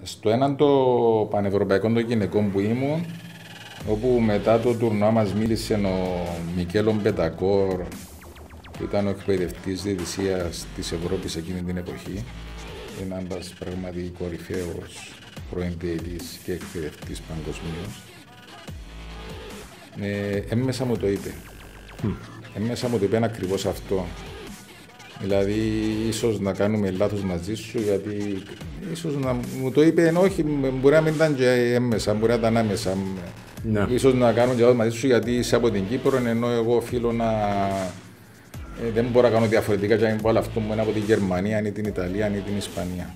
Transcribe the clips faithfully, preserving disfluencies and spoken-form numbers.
Στο έναν το πανευρωπαϊκό των γυναικών που ήμουν, όπου μετά το τουρνουά μας μίλησε ο Μικέλο Μπετακόρ, που ήταν ο εκπαιδευτής διαιτησίας της Ευρώπης εκείνη την εποχή, ένας πραγματικά κορυφαίος πρώην διαιτητής και εκπαιδευτής παγκοσμίως. Ε, έμμεσα μου το είπε. Mm. Έμμεσα μου το είπε ακριβώς αυτό. Δηλαδή, ίσως να κάνουμε λάθος μαζί σου, γιατί ίσως να μου το είπε, ενώ όχι, μπορεί να μην ήταν και έμμεσα, μπορεί να ήταν άμεσα. Ναι. Ίσως να κάνω και λάθος μαζί σου, γιατί είσαι από την Κύπρο, ενώ εγώ οφείλω να... Ε, δεν μπορώ να κάνω διαφορετικά και να μην πω άλλο αυτό μου είναι από την Γερμανία, ή την Ιταλία, ή την Ισπανία.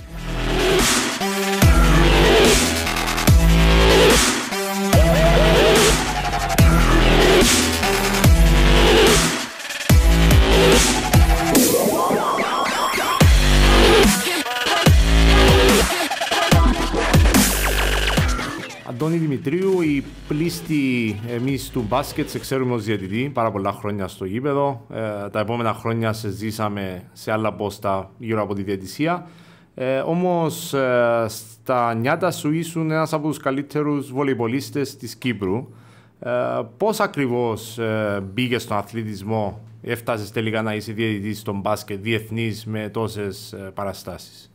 Αντώνη Δημητρίου, οι πλήστοι εμείς του μπάσκετ σε ξέρουμε ως διαιτητή πάρα πολλά χρόνια στο γήπεδο. Ε, τα επόμενα χρόνια σε ζήσαμε σε άλλα πόστα γύρω από τη διαιτησία. Ε, όμως ε, στα νιάτα σου ήσουν ένας από τους καλύτερους βολεϊμπολίστες της Κύπρου. Ε, πώς ακριβώς ε, μπήκες στον αθλητισμό, έφτασες τελικά να είσαι διαιτητής στον μπάσκετ διεθνής με τόσες ε, παραστάσεις?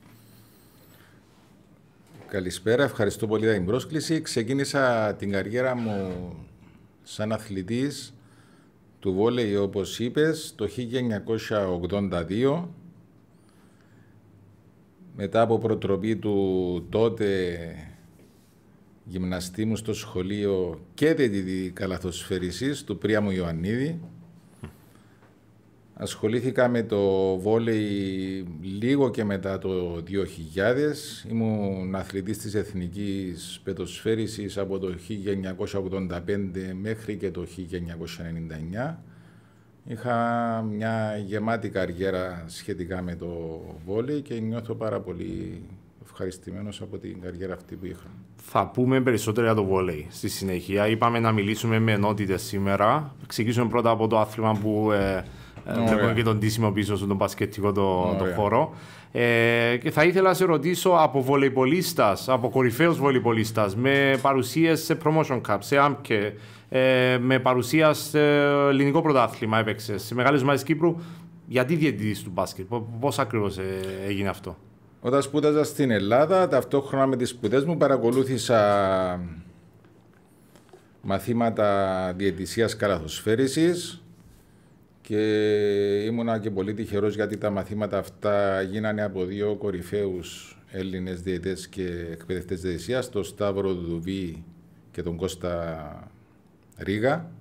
Καλησπέρα, ευχαριστώ πολύ για την πρόσκληση. Ξεκίνησα την καριέρα μου σαν αθλητής του βόλεϊ, όπως είπες, το χίλια εννιακόσια ογδόντα δύο. Μετά από προτροπή του τότε γυμναστή μου στο σχολείο και διαιτητή καλαθοσφαίρισης, του Πρίαμου Ιωαννίδη. Ασχολήθηκα με το βόλεϊ λίγο και μετά το δύο χιλιάδες. Ήμουν αθλητής της Εθνικής Πεδοσφαίρισης από το χίλια εννιακόσια ογδόντα πέντε μέχρι και το χίλια εννιακόσια ενενήντα εννιά. Είχα μια γεμάτη καριέρα σχετικά με το βόλεϊ και νιώθω πάρα πολύ ευχαριστημένος από την καριέρα αυτή που είχα. Θα πούμε περισσότερο για το βόλεϊ στη συνέχεια. Είπαμε να μιλήσουμε με ενότητες σήμερα. Ξεκινήσουμε πρώτα από το άθλημα που... Ε, Βλέπουμε και τον τίσιμο πίσω στον μπασκετικό το, το χώρο. Ε, και θα ήθελα να σε ρωτήσω από βολεϊπολίστας, από κορυφαίους βολεϊπολίστας, με παρουσίες σε promotion cup, σε άμκε, ε, με παρουσία σε ελληνικό πρωτάθλημα έπαιξες, σε μεγάλες ομάδες Κύπρου, γιατί διαιτητής του μπάσκετ, πώς ακριβώς ε, έγινε αυτό? Όταν σπούδαζα στην Ελλάδα, ταυτόχρονα με τις σπουδές μου παρακολούθησα μαθήματα διαιτησίας καλαθοσφαίρισης. Και ήμουνα και πολύ τυχερός γιατί τα μαθήματα αυτά γίνανε από δύο κορυφαίους Έλληνες διαιτητές και εκπαιδευτές διαιτησίας, τον Σταύρο Δουδουβή και τον Κώστα Ρίγα.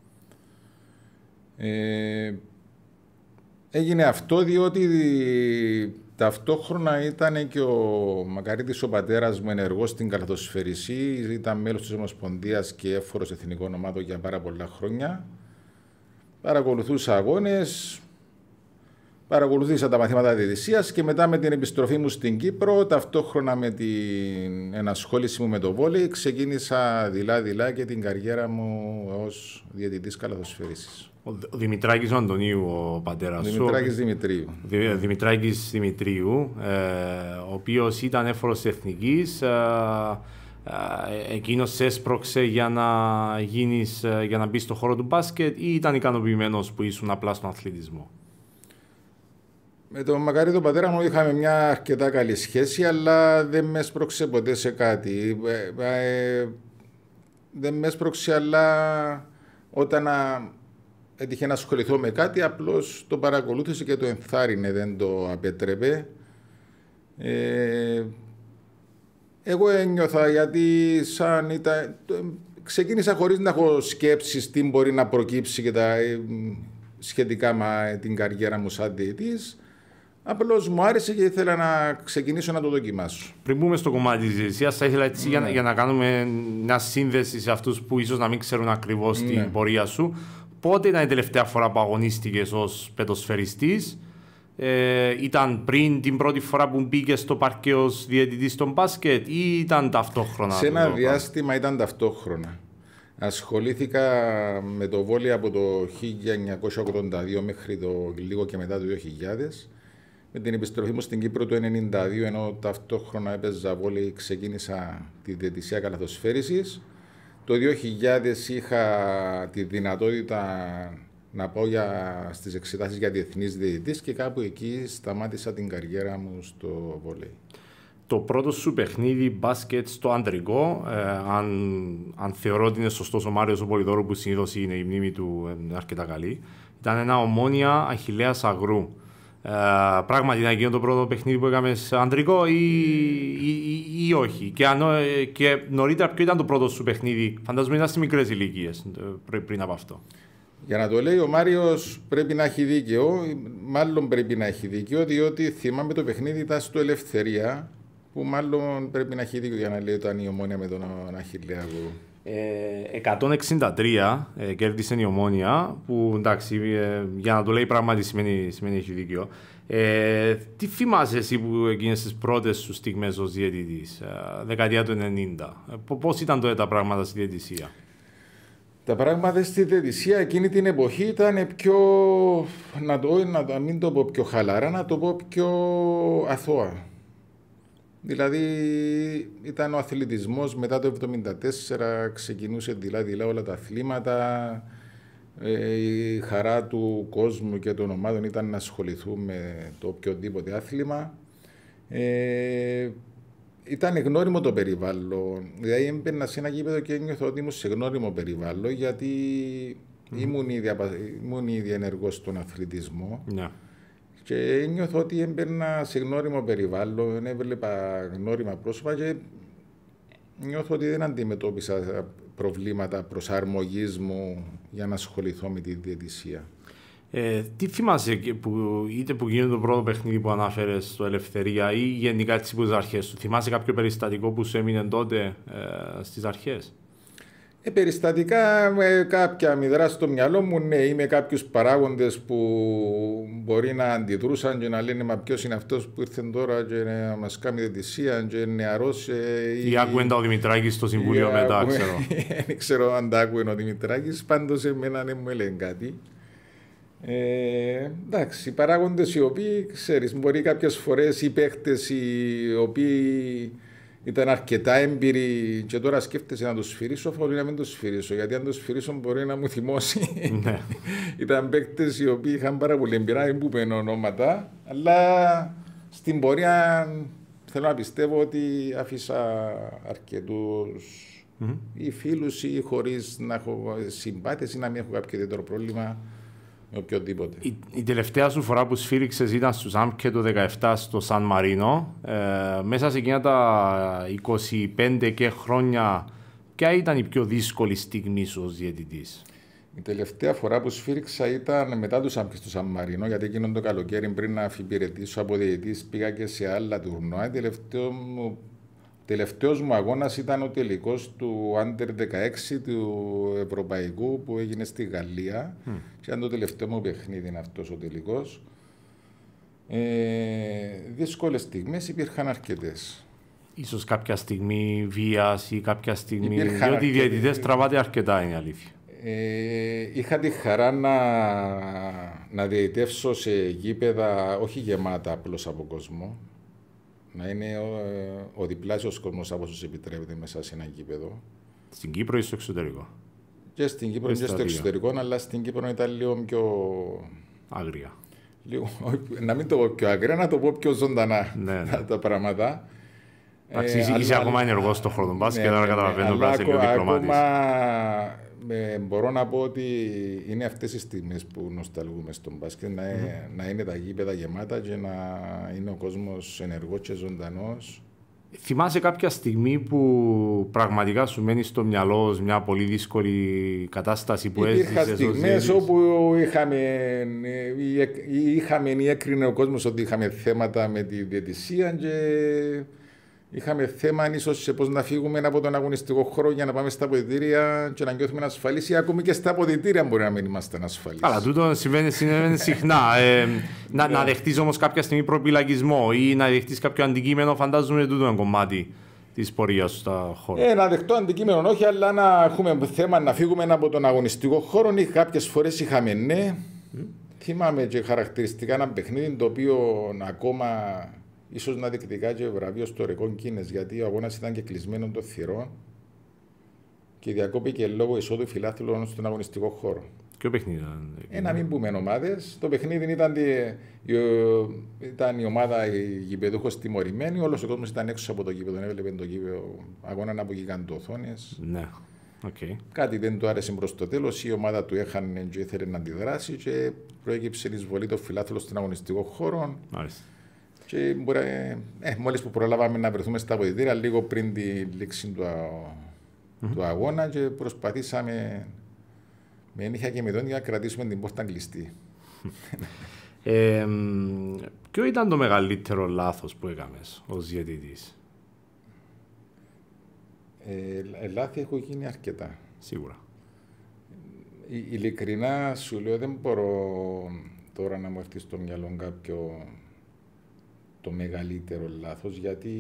Ε, έγινε αυτό διότι ταυτόχρονα ήταν και ο Μακαρίτης ο πατέρας μου ενεργός στην καλαθοσφαίριση, ήταν μέλος της Ομοσπονδίας και έφορος εθνικών ομάδων για πάρα πολλά χρόνια. Παρακολουθούσα αγώνες, παρακολουθήσα τα μαθήματα διαιτησίας και μετά με την επιστροφή μου στην Κύπρο, ταυτόχρονα με την ενασχόληση μου με το βόλεϊ, ξεκίνησα δειλά-δειλά και την καριέρα μου ως διαιτητής καλαθοσφαίρισης. Ο Δημητράκης Αντωνίου, ο πατέρας σου. Δημητράκης Δημητρίου. Δη, Δημητράκης Δημητρίου, ε, ο οποίος ήταν έφορος εθνικής. Ε, εκείνος σε έσπρωξε για να, γίνεις, για να μπει στον χώρο του μπάσκετ ή ήταν ικανοποιημένος που ήσουν απλά στον αθλητισμό? Με τον Μακαρίτο τον πατέρα μου είχαμε μια αρκετά καλή σχέση, αλλά δεν με έσπρωξε ποτέ σε κάτι. Ε, ε, δεν με έσπρωξε, αλλά όταν α, έτυχε να ασχοληθώ με κάτι, απλώς το παρακολούθησε και το ενθάρρυνε, δεν το απέτρεπε. Ε, Εγώ ένιωθα γιατί σαν ήταν... ξεκίνησα χωρίς να έχω σκέψεις τι μπορεί να προκύψει και τα, σχετικά με την καριέρα μου σαν διαιτητής. Απλώς μου άρεσε και ήθελα να ξεκινήσω να το δοκιμάσω. Πριν μπούμε στο κομμάτι της διαιτησίας, θα ήθελα έτσι, ναι. για, για να κάνουμε μια σύνδεση σε αυτούς που ίσως να μην ξέρουν ακριβώς, ναι, την πορεία σου. Πότε ήταν η τελευταία φορά που αγωνίστηκες ως πεδοσφαιριστής? Ε, ήταν πριν την πρώτη φορά που μπήκε στο παρκέ ως διαιτητής στον μπάσκετ ή ήταν ταυτόχρονα? Σε ένα διάστημα ήταν ταυτόχρονα. Ασχολήθηκα με το βόλεϊ από το χίλια εννιακόσια ογδόντα δύο μέχρι το λίγο και μετά το δύο χιλιάδες Με την επιστροφή μου στην Κύπρο το χίλια εννιακόσια ενενήντα δύο, ενώ ταυτόχρονα έπαιζα βόλεϊ, ξεκίνησα τη διαιτησία καλαθοσφαίρισης. Το δύο χιλιάδες είχα τη δυνατότητα να πάω για, στις εξετάσεις για διεθνής διαιτητής και κάπου εκεί σταμάτησα την καριέρα μου στο βόλεϊ. Το πρώτο σου παιχνίδι μπάσκετ στο αντρικό, ε, αν, αν θεωρώ ότι είναι σωστός ο Μάριος ο Πολυδόρου, που συνήθως είναι η μνήμη του ε, αρκετά καλή, ήταν ένα Ομόνοια Αχιλλέας Αγρού. Ε, πράγματι ήταν εκείνο το πρώτο παιχνίδι που έκαμε σε αντρικό ή, ή, ή, ή όχι. Και, αν, ε, και νωρίτερα ποιο ήταν το πρώτο σου παιχνίδι? Φαντάζομαι ήταν στις μικρές ηλικίες πριν, πριν από αυτό. Για να το λέει ο Μάριος πρέπει να έχει δίκαιο, μάλλον πρέπει να έχει δίκαιο, διότι θυμάμαι το παιχνίδι ήταν στο Ελευθερία, που μάλλον πρέπει να έχει δίκιο για να λέει όταν η Ομόνοια με τον Αχιλλέα Αγρού. Ε, εκατόν εξήντα τρία ε, κέρδισε η Ομόνοια, που εντάξει, ε, για να το λέει πράγματι σημαίνει, σημαίνει έχει δίκιο. Ε, τι θυμάσαι εσύ που εκείνες τις πρώτες σου στιγμές ως διαιτητής, ε, δεκαετία του ενενήντα, ε, πώς ήταν τότε τα πράγματα στη διαιτησία? Τα πράγματα στη διαιτησία εκείνη την εποχή ήταν πιο, να, το, να μην το πω πιο χαλαρά, να το πω πιο αθώα. Δηλαδή ήταν ο αθλητισμός μετά το εβδομήντα τέσσερα, ξεκινούσε δειλά-δειλά όλα τα αθλήματα. Ε, η χαρά του κόσμου και των ομάδων ήταν να ασχοληθούν με το οποιοδήποτε άθλημα. Ε, ήταν γνώριμο το περιβάλλον. Δηλαδή έμπαιρνα σε ένα γήπεδο και ένιωθα ότι ήμουν σε γνώριμο περιβάλλον, γιατί mm. ήμουν, ήδη, ήμουν ήδη ενεργός στον αθλητισμό. Yeah. Και νιώθω ότι έμπαιρνα σε γνώριμο περιβάλλον, έβλεπα γνώριμα πρόσωπα και νιώθω ότι δεν αντιμετώπισα προβλήματα προσαρμογής μου για να ασχοληθώ με τη διαιτησία. Ε, τι θυμάσαι που, είτε που γίνεται το πρώτο παιχνίδι που ανάφερες στο Ελευθερία ή γενικά τις αρχές σου? Θυμάσαι κάποιο περιστατικό που σου έμεινε τότε ε, στις αρχές? Ε, περιστατικά με κάποια μηδρά στο μυαλό μου, ναι, είμαι κάποιους παράγοντες που μπορεί να αντιδρούσαν και να λένε μα ποιος είναι αυτός που ήρθε τώρα και να μας κάνει διαιτησία και είναι νεαρός. Ε, ή άκουεν τα ο Δημητράκης στο Συμβούλιο ή μετά, άκουε, ξέρω. Δεν ξέρω αν τα άκουεν ο Δημητράκης, πάντως εμένα δεν μου έλεγε κάτι. Ε, εντάξει, οι παράγοντες οι οποίοι, ξέρεις, μπορεί κάποιες φορές οι παίχτες οι οποίοι ήταν αρκετά έμπειροι και τώρα σκέφτεσαι να το σφυρίσω, μπορεί να μην το σφυρίσω, γιατί αν το σφυρίσω μπορεί να μου θυμώσει. Ήταν παίκτες οι οποίοι είχαν πάρα πολύ εμπειρά, δεν πούμε ονόματα, αλλά στην πορεία θέλω να πιστεύω ότι άφησα αρκετούς mm-hmm. ή φίλους ή χωρίς να έχω συμπάθειες ή να μην έχω κάποιο ιδιαίτερο πρόβλημα. Οποιοδήποτε. Η, η τελευταία σου φορά που σφύριξες ήταν στους ΑΜΚΕ το δεκαεπτά στο Σαν Μαρίνο. Ε, μέσα σε εκείνα τα είκοσι πέντε και χρόνια, ποια ήταν η πιο δύσκολη στιγμή σου ως διαιτητής? Η τελευταία φορά που σφύριξα ήταν μετά τους ΑΜΚΕ στο Σαν Μαρίνο, γιατί εκείνον το καλοκαίρι πριν να αφιπηρετήσω από διαιτητής πήγα και σε άλλα τουρνουά. Τελευταίο μου Τελευταίος μου αγώνας ήταν ο τελικός του Άντερ δεκαέξι του Ευρωπαϊκού που έγινε στη Γαλλία mm. και ήταν το τελευταίο μου παιχνίδι είναι αυτός ο τελικός. Ε, δύσκολες στιγμές υπήρχαν αρκετές. Ίσως κάποια στιγμή βίας ή κάποια στιγμή... Υπήρχαν διότι οι διαιτητές τραβάτε αρκετά, είναι η αλήθεια. Ε, είχα τη χαρά να, να διαιτεύσω σε γήπεδα όχι γεμάτα απλώς από κόσμο. Να είναι ο, ο διπλάσιος κόσμος από όσους επιτρέπεται μέσα σε ένα γήπεδο. Στην Κύπρο ή στο εξωτερικό? Και στην Κύπρο και στο εξωτερικό, αλλά στην Κύπρο ήταν λίγο πιο... άγρια. Λίγο, να μην το πω πιο άγρια, να το πω πιο ζωντανά ναι, ναι. τα πράγματα. Εντάξει, ε, είσαι αλλά, ακόμα ενεργός στον χρόνο μπάσκετ, άρα καταλαβαίνω πρέπει να είσαι λίγο διπλωμάτης. Ε, μπορώ να πω ότι είναι αυτές οι στιγμές που νοσταλγούμε στον μπάσκετ, να, mm. να είναι τα γήπεδα γεμάτα και να είναι ο κόσμος ενεργός και ζωντανός. Θυμάσαι κάποια στιγμή που πραγματικά σου μένει στο μυαλό μια πολύ δύσκολη κατάσταση που έζησες? Υπήρχαν στιγμές όπου είχαμε, είχαμε ή έκρινε ο κόσμος ότι είχαμε θέματα με τη διαιτησία και είχαμε θέμα ίσως σε πώς να φύγουμε από τον αγωνιστικό χώρο για να πάμε στα αποδυτήρια και να νιώθουμε ασφαλείς, ή ακόμη και στα αποδυτήρια μπορεί να μην είμαστε ασφαλείς. Αλλά τούτο συμβαίνει, συμβαίνει συχνά. Ε, να, να δεχτείς όμως κάποια στιγμή προπυλακισμό ή να δεχτείς κάποιο αντικείμενο, φαντάζομαι τούτο είναι κομμάτι της πορείας σου στα χώρα. Ε, να δεχτώ αντικείμενο όχι, αλλά να έχουμε θέμα να φύγουμε από τον αγωνιστικό χώρο. Κάποιες φορές είχαμε ναι. Mm. θυμάμαι και χαρακτηριστικά ένα παιχνίδι το οποίο ακόμα ίσως να διεκδικά και βραβείο στο ρεκόν Κίνες, γιατί ο αγώνας ήταν και κλεισμένο των θυρών και διακόπηκε λόγω εισόδου φιλάθλων στον αγωνιστικό χώρο. Ποιο παιχνίδι ήταν? Ε, να μην πούμε ομάδες. Το παιχνίδι ήταν, τη, η, ήταν η ομάδα η γηπεδούχος τιμωρημένη. Όλος ο κόσμος ήταν έξω από το γήπεδο. Έβλεπε το γήπεδο αγώνα από γιγαντοθόνες. Ναι. Okay. Κάτι δεν του άρεσε προς το τέλος. Η ομάδα του έχανε και ήθελε να αντιδράσει και προέκυψε η εισβολή των φιλάθλων στον αγωνιστικό χώρο. Μάλιστα. Και μπορεί, ε, μόλις που προλάβαμε να βρεθούμε στα αποδυτήρια λίγο πριν τη λήξη του, mm-hmm. του αγώνα και προσπαθήσαμε με νύχια και με δόντια να κρατήσουμε την πόρτα κλειστή. ε, ποιο ήταν το μεγαλύτερο λάθος που έκαμες ως διαιτητής? Ε, λάθη έχω γίνει αρκετά. Σίγουρα. Ε, ειλικρινά σου λέω δεν μπορώ τώρα να μου έρθει στο μυαλό κάποιο το μεγαλύτερο λάθος, γιατί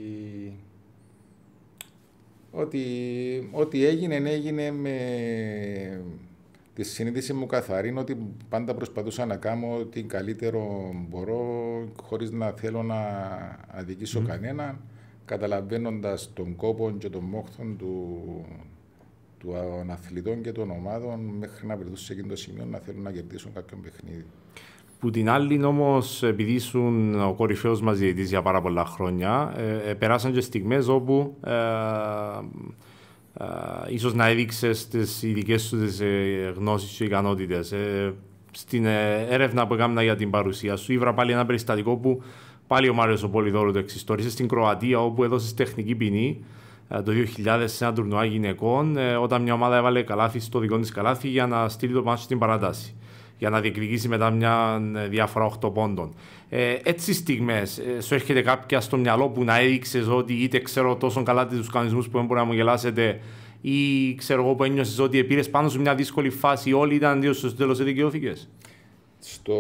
ό,τι, ό,τι έγινε έγινε με τη συνείδηση μου καθαρή, είναι ότι πάντα προσπαθούσα να κάνω ό,τι καλύτερο μπορώ χωρίς να θέλω να αδικήσω mm. κανέναν, καταλαβαίνοντας τον κόπο και τον μόχθον του, των αθλητών και των ομάδων μέχρι να βρεθούν σε εκείνο το σημείο να θέλουν να κερδίσουν κάποιον παιχνίδι. Που την άλλη όμως, επειδή ήσουν ο κορυφαίος μας διαιτητής για πάρα πολλά χρόνια, ε, ε, περάσαν και στιγμές όπου ε, ε, ίσως να έδειξες τις ειδικές σου τις, ε, γνώσεις και ικανότητες. Ε, στην ε, έρευνα που έκανα για την παρουσία σου, ήβρα πάλι ένα περιστατικό που πάλι ο Μάριος ο Πολυδόρου το εξιστόρισε στην Κροατία, όπου έδωσε τεχνική ποινή ε, το δύο χιλιάδες σε ένα τουρνουά γυναικών, ε, όταν μια ομάδα έβαλε καλάθι στο δικό της καλάθι για να στείλει το μάτσο στην παράταση, για να διεκδικήσει μετά μια διάφορα οκτώ πόντων. Ε, έτσι στιγμές, ε, σου έρχεται κάποια στο μυαλό που να έδειξες ότι είτε ξέρω τόσο καλά τους κανονισμούς που δεν μπορεί να μου γελάσετε, ή ξέρω εγώ που ένιωσες ότι πήρες πάνω σε μια δύσκολη φάση, όλοι ήταν δύο στο τέλος δικαιώθηκες? Στο...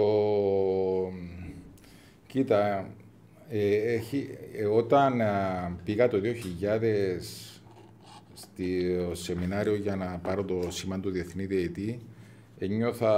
Κοίτα, ε, έχει, ε, όταν α, πήγα το δύο χιλιάδες στο σεμινάριο για να πάρω το σήμα του Διεθνή Διαιτή, ένιωθα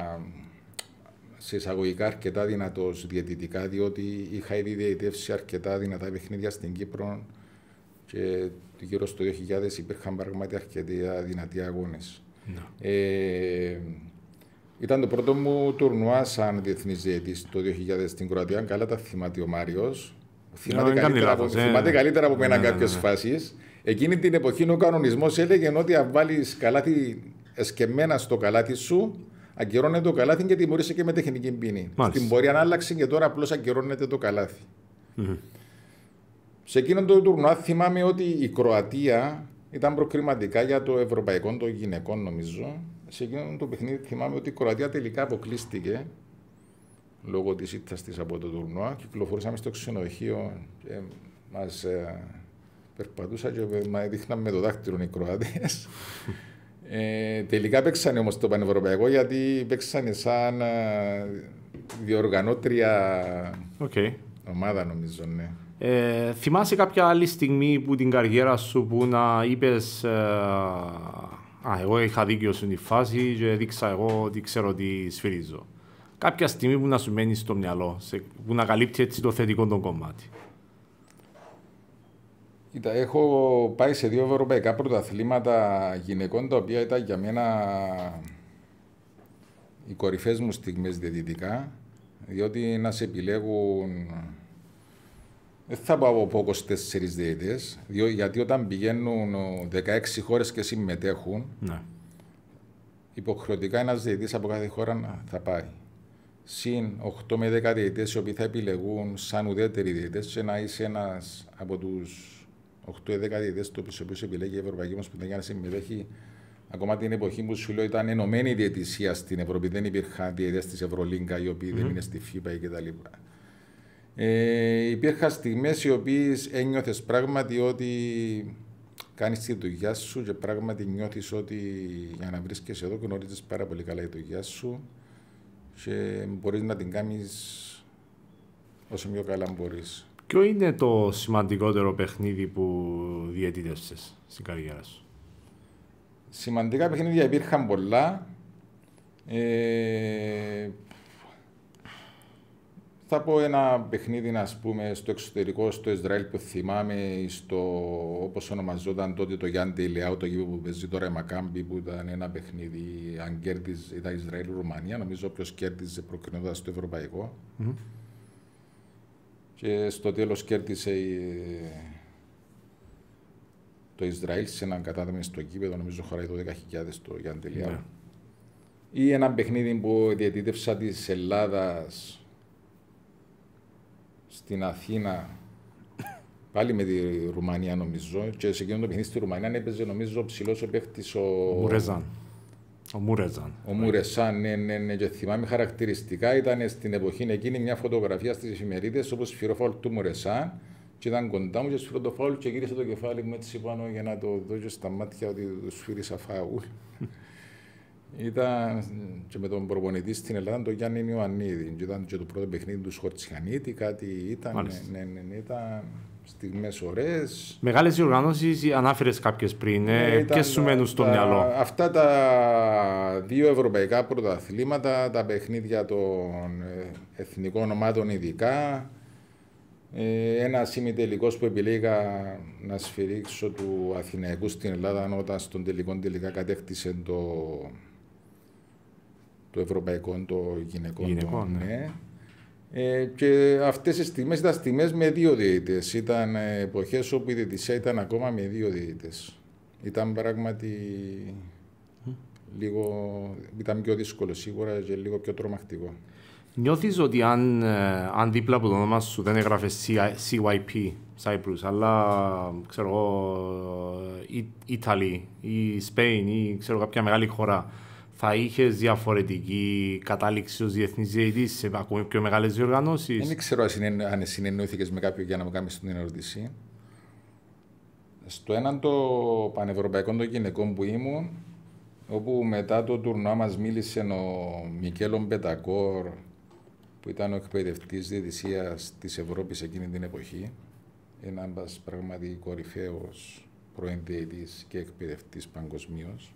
σε εισαγωγικά αρκετά δυνατός διαιτητικά, διότι είχα ήδη διαιτεύσει αρκετά δυνατά παιχνίδια στην Κύπρο και γύρω στο δύο χιλιάδες υπήρχαν πράγματι αρκετοί δυνατοί αγώνες. No. Ε, ήταν το πρώτο μου τουρνουά σαν διεθνής διαιτής το δύο χιλιάδες στην Κροατία. Καλά τα θυμάται ο Μάριος. Θυμάται no, καλύτερα, από, ε, θυμάται καλύτερα από μένα ναι, κάποιες ναι, ναι. φάσεις. Εκείνη την εποχή ο κανονισμός έλεγε ότι αν βάλεις καλάθι εσκεμμένα στο καλάθι σου, αγκυρώνεται το καλάθι και τιμωρείσαι και με τεχνική ποινή. Στην πορεία άλλαξε και τώρα απλώς αγκυρώνεται το καλάθι. Mm-hmm. Σε εκείνον το τουρνουά θυμάμαι ότι η Κροατία ήταν προκριματικά για το ευρωπαϊκό των γυναικών, νομίζω. Σε εκείνον το παιχνίδι θυμάμαι ότι η Κροατία τελικά αποκλείστηκε λόγω της ήττας της από το τουρνουά. Κυκλοφορούσαμε στο ξενοδοχείο και μας ε, περπατούσα και μας δείχναν με το δάχτυλο οι Κροάτες. Ε, τελικά παίξανε όμως το πανευρωπαϊκό, γιατί παίξανε σαν ε, διοργανώτρια okay. ομάδα, νομίζω, ναι. Ε, θυμάσαι κάποια άλλη στιγμή που την καριέρα σου που να είπες ε, «Α, εγώ είχα δίκιο στην τη φάση και δείξα εγώ ότι ξέρω τι σφυρίζω». Κάποια στιγμή που να σου μένει στο μυαλό, σε, που να καλύπτει έτσι το θετικό τον κομμάτι. Κοίτα, έχω πάει σε δύο ευρωπαϊκά πρωταθλήματα γυναικών, τα οποία ήταν για μένα οι κορυφές μου στιγμές διαιτητικά, διότι να σε επιλέγουν, δεν θα πω από είκοσι τέσσερις διαιτητές, γιατί όταν πηγαίνουν δεκαέξι χώρες και συμμετέχουν, ναι. υποχρεωτικά ένας διαιτητής από κάθε χώρα θα πάει. Συν οκτώ με δέκα διαιτητές οι οποίοι θα επιλεγούν σαν ουδέτεροι διαιτητές και να είσαι ένας από τους οκτώ με δέκα διαιτητές τους οποίους επιλέγει η Ευρωπαϊκή Ομοσπονδία για να συμμετέχει. Ακόμα την εποχή που σου λέω ήταν ενωμένη η διαιτησία στην Ευρώπη, δεν υπήρχαν διαιτητές της Ευρωλίγκα οι οποίοι mm. δεν είναι στη φίμπα κτλ. Ε, υπήρχαν στιγμές οι οποίες ένιωθες πράγματι ότι κάνεις τη δουλειά σου και πράγματι νιώθεις ότι για να βρίσκεσαι εδώ γνωρίζεις πάρα πολύ καλά τη δουλειά σου και μπορείς να την κάνεις όσο πιο καλά μπορείς. Ποιο είναι το σημαντικότερο παιχνίδι που διαιτητεύσες στην καριέρα σου? Σημαντικά παιχνίδια υπήρχαν πολλά. Ε, Θα πω ένα παιχνίδι, ας πούμε, στο εξωτερικό, στο Ισραήλ που θυμάμαι, στο, όπως ονομαζόταν τότε το Γιάννη Ηλιάου, το γήπεδο που παίζει τώρα η Μακάμπι, που ήταν ένα παιχνίδι, αν κέρδιζε, ήταν Ισραήλ-Ρουμανία, νομίζω όποιος κέρδιζε προκρινόταν στο ευρωπαϊκό. Mm-hmm. Και στο τέλος κέρδισε η, το Ισραήλ σε έναν κατάδεμο στο γήπεδο, νομίζω χωράει το δέκα χιλιάδες το Γιάννη Ηλιάου. Mm-hmm. Ή ένα παιχνίδι που διαιτήτευσα της Ελλάδας στην Αθήνα, πάλι με τη Ρουμανία νομίζω, και σε εκείνο το παιχνίδι στη Ρουμανία έπαιζε νομίζω ο ψηλός ο παίχτης ο... Μουρεζάν. Ο Μουρεζάν. Ο Μουρεζάν, ναι, ναι, ναι, και θυμάμαι χαρακτηριστικά, ήταν στην εποχή εκείνη μια φωτογραφία στις εφημερίδες όπως σφυρό φάουλ του Μουρεζάν και ήταν κοντά μου και σφυρό το φάουλ και γύρισε το κεφάλι μου έτσι πάνω για να το δω και στα μάτια ότι το σφύρισα φάουλ. Ήταν και με τον προπονητή στην Ελλάδα, τον Γιάννη Ιωαννίδη. Και ήταν και το πρώτο παιχνίδι του Σχορτσιανίτη, κάτι ήταν. Ναι, ναι, ναι, ήταν στιγμές ωραίες. Μεγάλες διοργανώσεις, ανάφερες κάποιες πριν, ναι, ποιες σου μένουν στο τα, μυαλό? Αυτά τα δύο ευρωπαϊκά πρωταθλήματα, τα παιχνίδια των εθνικών ομάδων ειδικά. Ένα ημιτελικός που επιλέγα να σφυρίξω του Αθηναϊκού στην Ελλάδα, όταν στον τελικό τελικά κατέκτησε το. το ευρωπαϊκό, το γυναικό. Γυναικό, το, ναι. ναι. Ε, και αυτές τις στιγμές ήταν στιγμές με δύο διαιτητές. Ήταν εποχές όπου η διαιτησία ήταν ακόμα με δύο διαιτητές. Ήταν πράγματι mm. λίγο, ήταν πιο δύσκολο σίγουρα και λίγο πιο τρομακτικό. Νιώθεις ότι αν, αν δίπλα από το όνομα σου δεν έγραφε σι γουάι πι, Cyprus, αλλά ξέρω εγώ, Italy ή Spain ή ξέρω κάποια μεγάλη χώρα, θα είχες διαφορετική κατάληξη ως διεθνής διαιτητής σε ακόμη πιο μεγάλες διοργανώσεις? Δεν ξέρω αν συνεννοήθηκες με κάποιον για να μου κάνεις την ερώτηση. Στο έναν το πανευρωπαϊκό των γυναικών που ήμουν, όπου μετά το τουρνουά μας μίλησε ο Μικέλο Μπετακόρ, που ήταν ο εκπαιδευτής διαιτησίας της Ευρώπης εκείνη την εποχή, ένας πραγματικά κορυφαίος πρώην διαιτητής και εκπαιδευτής παγκοσμίως.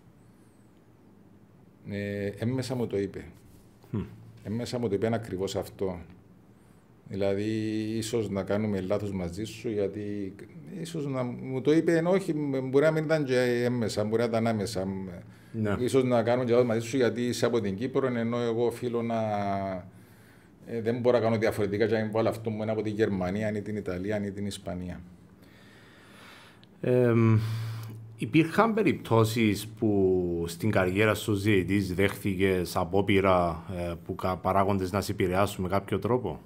Ε, έμμεσα μου το είπε. Mm. Έμμεσα μου το είπε ακριβώς αυτό. Δηλαδή, ίσως να κάνουμε λάθος μαζί σου, γιατί ίσως να μου το είπε, ενώ όχι, μπορεί να μην ήταν και έμμεσα, μπορεί να ήταν άμεσα. Yeah. Ίσως να κάνουμε και λάθος μαζί σου, γιατί είσαι από την Κύπρο, ενώ εγώ οφείλω να... Ε, δεν μπορώ να κάνω διαφορετικά και να μην βάλω αυτό μου είναι από τη Γερμανία, ή την Ιταλία, ή την Ισπανία. Um... Υπήρχαν περιπτώσεις που στην καριέρα σου ως διαιτητής δέχθηκες απόπειρα ε, που παράγοντες να σε επηρεάσουν με κάποιο τρόπο?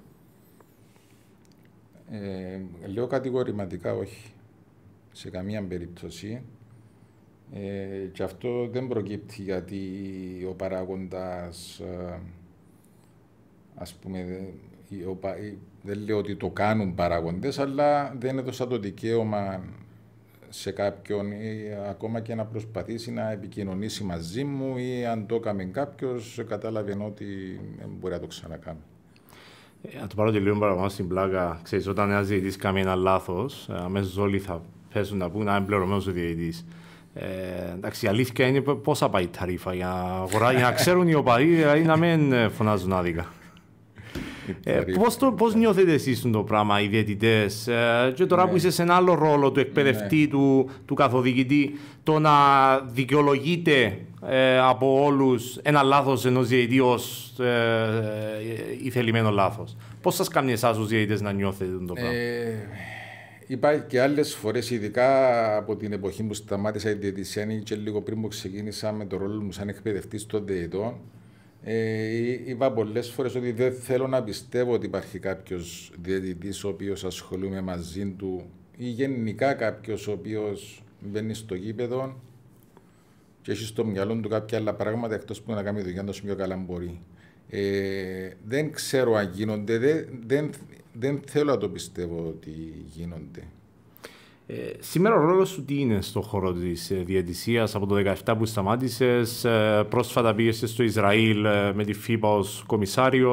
Ε, λέω κατηγορηματικά όχι. Σε καμία περίπτωση. Ε, και αυτό δεν προκύπτει γιατί ο παράγοντας, ε, ας πούμε, ο, δεν λέω ότι το κάνουν παράγοντες, αλλά δεν έδωσα το δικαίωμα σε κάποιον ή ακόμα και να προσπαθήσει να επικοινωνήσει μαζί μου ή αν το έκαμε κάποιος, κατάλαβε ότι μπορεί να το ξανακάνει. Ε, να το πάρω και λίγο παραπάνω στην πλάκα. Ξέρεις, όταν ένας διαιτητής κάνει ένα λάθος, αμέσως όλοι θα πέσουν να πούν να είναι πληρωμένος ο διαιτητής. Ε, εντάξει, η αλήθεια είναι πόσα πάει η ταρίφα για να, για να ξέρουν οι οπαδοί, δηλαδή να μην φωνάζουν άδικα. Ε, πώς, το, πώς νιώθετε εσείς το πράγμα, οι διαιτητές, ε, και τώρα ναι. που είσαι σε ένα άλλο ρόλο του εκπαιδευτή, ναι. του, του καθοδηγητή, το να δικαιολογείται ε, από όλους ένα λάθος ενός διαιτητή ως ε, ε, ηθελημένο λάθος. Πώς σας κάνει εσάς τους διαιτητές να νιώθετε το πράγμα? Ε, υπάρχει και άλλες φορές, ειδικά από την εποχή που σταμάτησα η διαιτησία και λίγο πριν που ξεκίνησα με το ρόλο μου σαν εκπαιδευτής των διαιτητών. Ε, είπα πολλές φορές ότι δεν θέλω να πιστεύω ότι υπάρχει κάποιος διαιτητής ο οποίος ασχολούμαι μαζί του ή γενικά κάποιος ο οποίος μπαίνει στο γήπεδο και έχει στο μυαλό του κάποια άλλα πράγματα εκτός που να κάνει δουλειά τόσο πιο καλά μπορεί. Ε, δεν ξέρω αν γίνονται, δεν, δεν, δεν θέλω να το πιστεύω ότι γίνονται. Ε, σήμερα ο ρόλος σου τι είναι στον χώρο της ε, διαιτησίας από το δύο χιλιάδες δεκαεπτά που σταμάτησες, ε, πρόσφατα πήγες στο Ισραήλ ε, με τη φίμπα ως κομισάριος.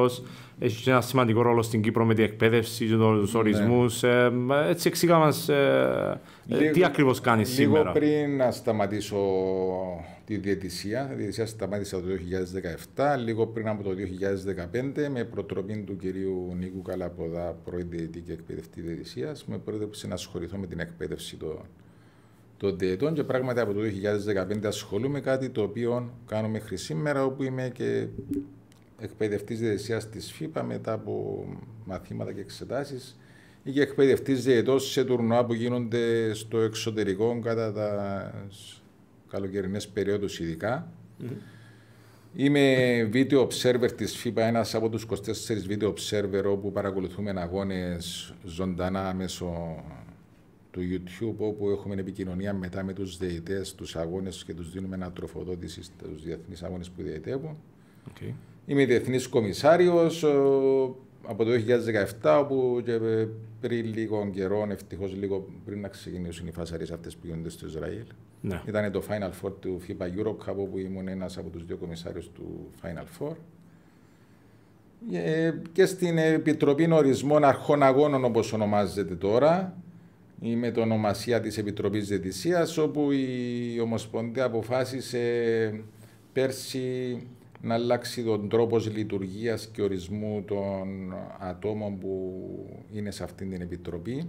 έχει και ένα σημαντικό ρόλο στην Κύπρο με την εκπαίδευση και τους ορισμούς. Ε, έτσι εξήγα μας ε, λίγο, τι ακριβώς κάνει σήμερα. Λίγο πριν να σταματήσω τη διαιτησία, η διαιτησία σταμάτησα το δύο χιλιάδες δεκαεπτά, λίγο πριν από το δύο χιλιάδες δεκαπέντε, με προτροπή του κυρίου Νίκου Καλαποδά, πρώην διαιτητή και εκπαιδευτή διαιτησίας, με πρότρεψε να ασχοληθώ με την εκπαίδευση των, των διαιτών και πράγματι από το δύο χιλιάδες δεκαπέντε ασχολούμαι, κάτι το οποίο κάνω μέχρι σήμερα, όπου είμαι και εκπαιδευτής διαιτησίας της ΦΥΠΑ μετά από μαθήματα και εξετάσεις ή και εκπαιδευτής διαιτός σε τουρνουά που γίνονται στο εξωτερικό κατά τα καλοκαιρινές περιόδους ειδικά. Mm-hmm. Είμαι video observer της ΦΥΠΑ, ένας από τους είκοσι τέσσερις video observer όπου παρακολουθούμε αγώνες ζωντανά μέσω του YouTube, όπου έχουμε επικοινωνία μετά με τους διαιτές, τους αγώνες και τους δίνουμε ένα τροφοδότηση στους διεθνείς αγώνες που διαιτεύουν. Okay. Είμαι διεθνής κομισάριος από το δύο χιλιάδες δεκαεπτά, όπου και πριν λίγο καιρό, ευτυχώς λίγο πριν να ξεκινήσουν οι φασαρίες αυτές που γίνονται στο Ισραήλ. Ναι. Ήταν το Final Four του FIBA Europe Cup, όπου ήμουν ένας από τους δύο κομισάριους του Final Four. Και στην Επιτροπή Ορισμών Αρχών Αγώνων, όπως ονομάζεται τώρα, είμαι το ονομασία της Επιτροπής Διαιτησίας, όπου η Ομοσπονδία αποφάσισε πέρσι να αλλάξει τον τρόπο λειτουργίας και ορισμού των ατόμων που είναι σε αυτήν την επιτροπή.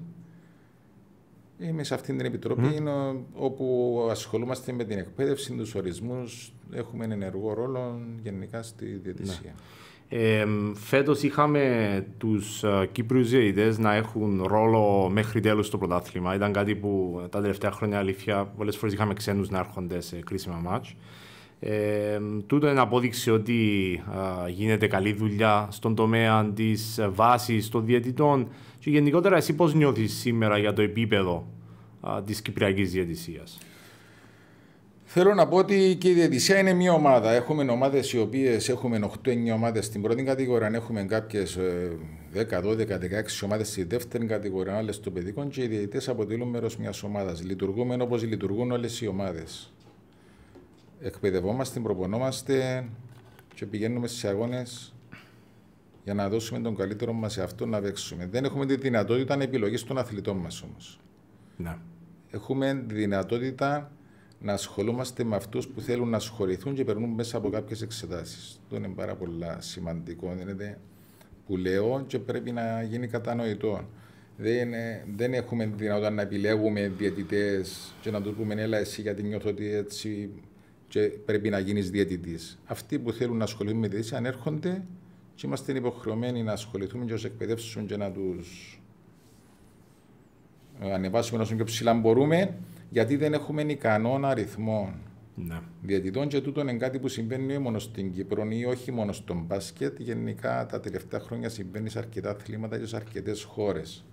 Είμαι σε αυτήν την επιτροπή mm. όπου ασχολούμαστε με την εκπαίδευση, τους ορισμούς, έχουμε ενεργό ρόλο γενικά στη διαιτησία. Ναι. Ε, φέτος είχαμε τους uh, Κύπριους διαιτητές να έχουν ρόλο μέχρι τέλους στο πρωτάθλημα. Ήταν κάτι που τα τελευταία χρόνια, αλήθεια, πολλές φορές είχαμε ξένους να έρχονται σε κρίσιμα μάτς. Ε, τούτο είναι απόδειξη ότι α, γίνεται καλή δουλειά στον τομέα της βάσης των διαιτητών και γενικότερα εσύ πώς νιώθεις σήμερα για το επίπεδο α, της κυπριακής διαιτησίας? Θέλω να πω ότι και η διαιτησία είναι μια ομάδα. Έχουμε ομάδες οι οποίες έχουμε οκτώ εννιά ομάδες στην πρώτη κατηγορία, έχουμε κάποιες δέκα, δώδεκα, δεκαέξι ομάδες στη δεύτερη κατηγορία, άλλες στο παιδικό, και οι διαιτητές αποτελούν μέρος μιας ομάδας. Λειτουργούμε όπως λειτουργούν όλες οι ομάδες. Εκπαιδευόμαστε, προπονόμαστε και πηγαίνουμε σε αγώνες για να δώσουμε τον καλύτερο μας σε αυτό να παίξουμε. Δεν έχουμε τη δυνατότητα επιλογής των αθλητών μας όμως. Να. Έχουμε τη δυνατότητα να ασχολούμαστε με αυτούς που θέλουν να ασχοληθούν και περνούν μέσα από κάποιες εξετάσεις. Αυτό είναι πάρα πολύ σημαντικό. Είναι που λέω και πρέπει να γίνει κατανοητό. Δεν, δεν έχουμε τη δυνατότητα να επιλέγουμε διαιτητές και να τους πούμε έλα εσύ γιατί νιώθω ότι έτσι και πρέπει να γίνεις διαιτητής. Αυτοί που θέλουν να ασχοληθούν με διαιτησία ανέρχονται και είμαστε υποχρεωμένοι να ασχοληθούμε και να τους εκπαιδεύσουν και να τους ανεβάσουμε όσο πιο ψηλά μπορούμε, γιατί δεν έχουμε ικανόν αριθμό ναι. διαιτητών και τούτο είναι κάτι που συμβαίνει μόνο στην Κύπρο ή όχι μόνο στον μπάσκετ. Γενικά τα τελευταία χρόνια συμβαίνει σε αρκετά αθλήματα και σε αρκετές χώρες.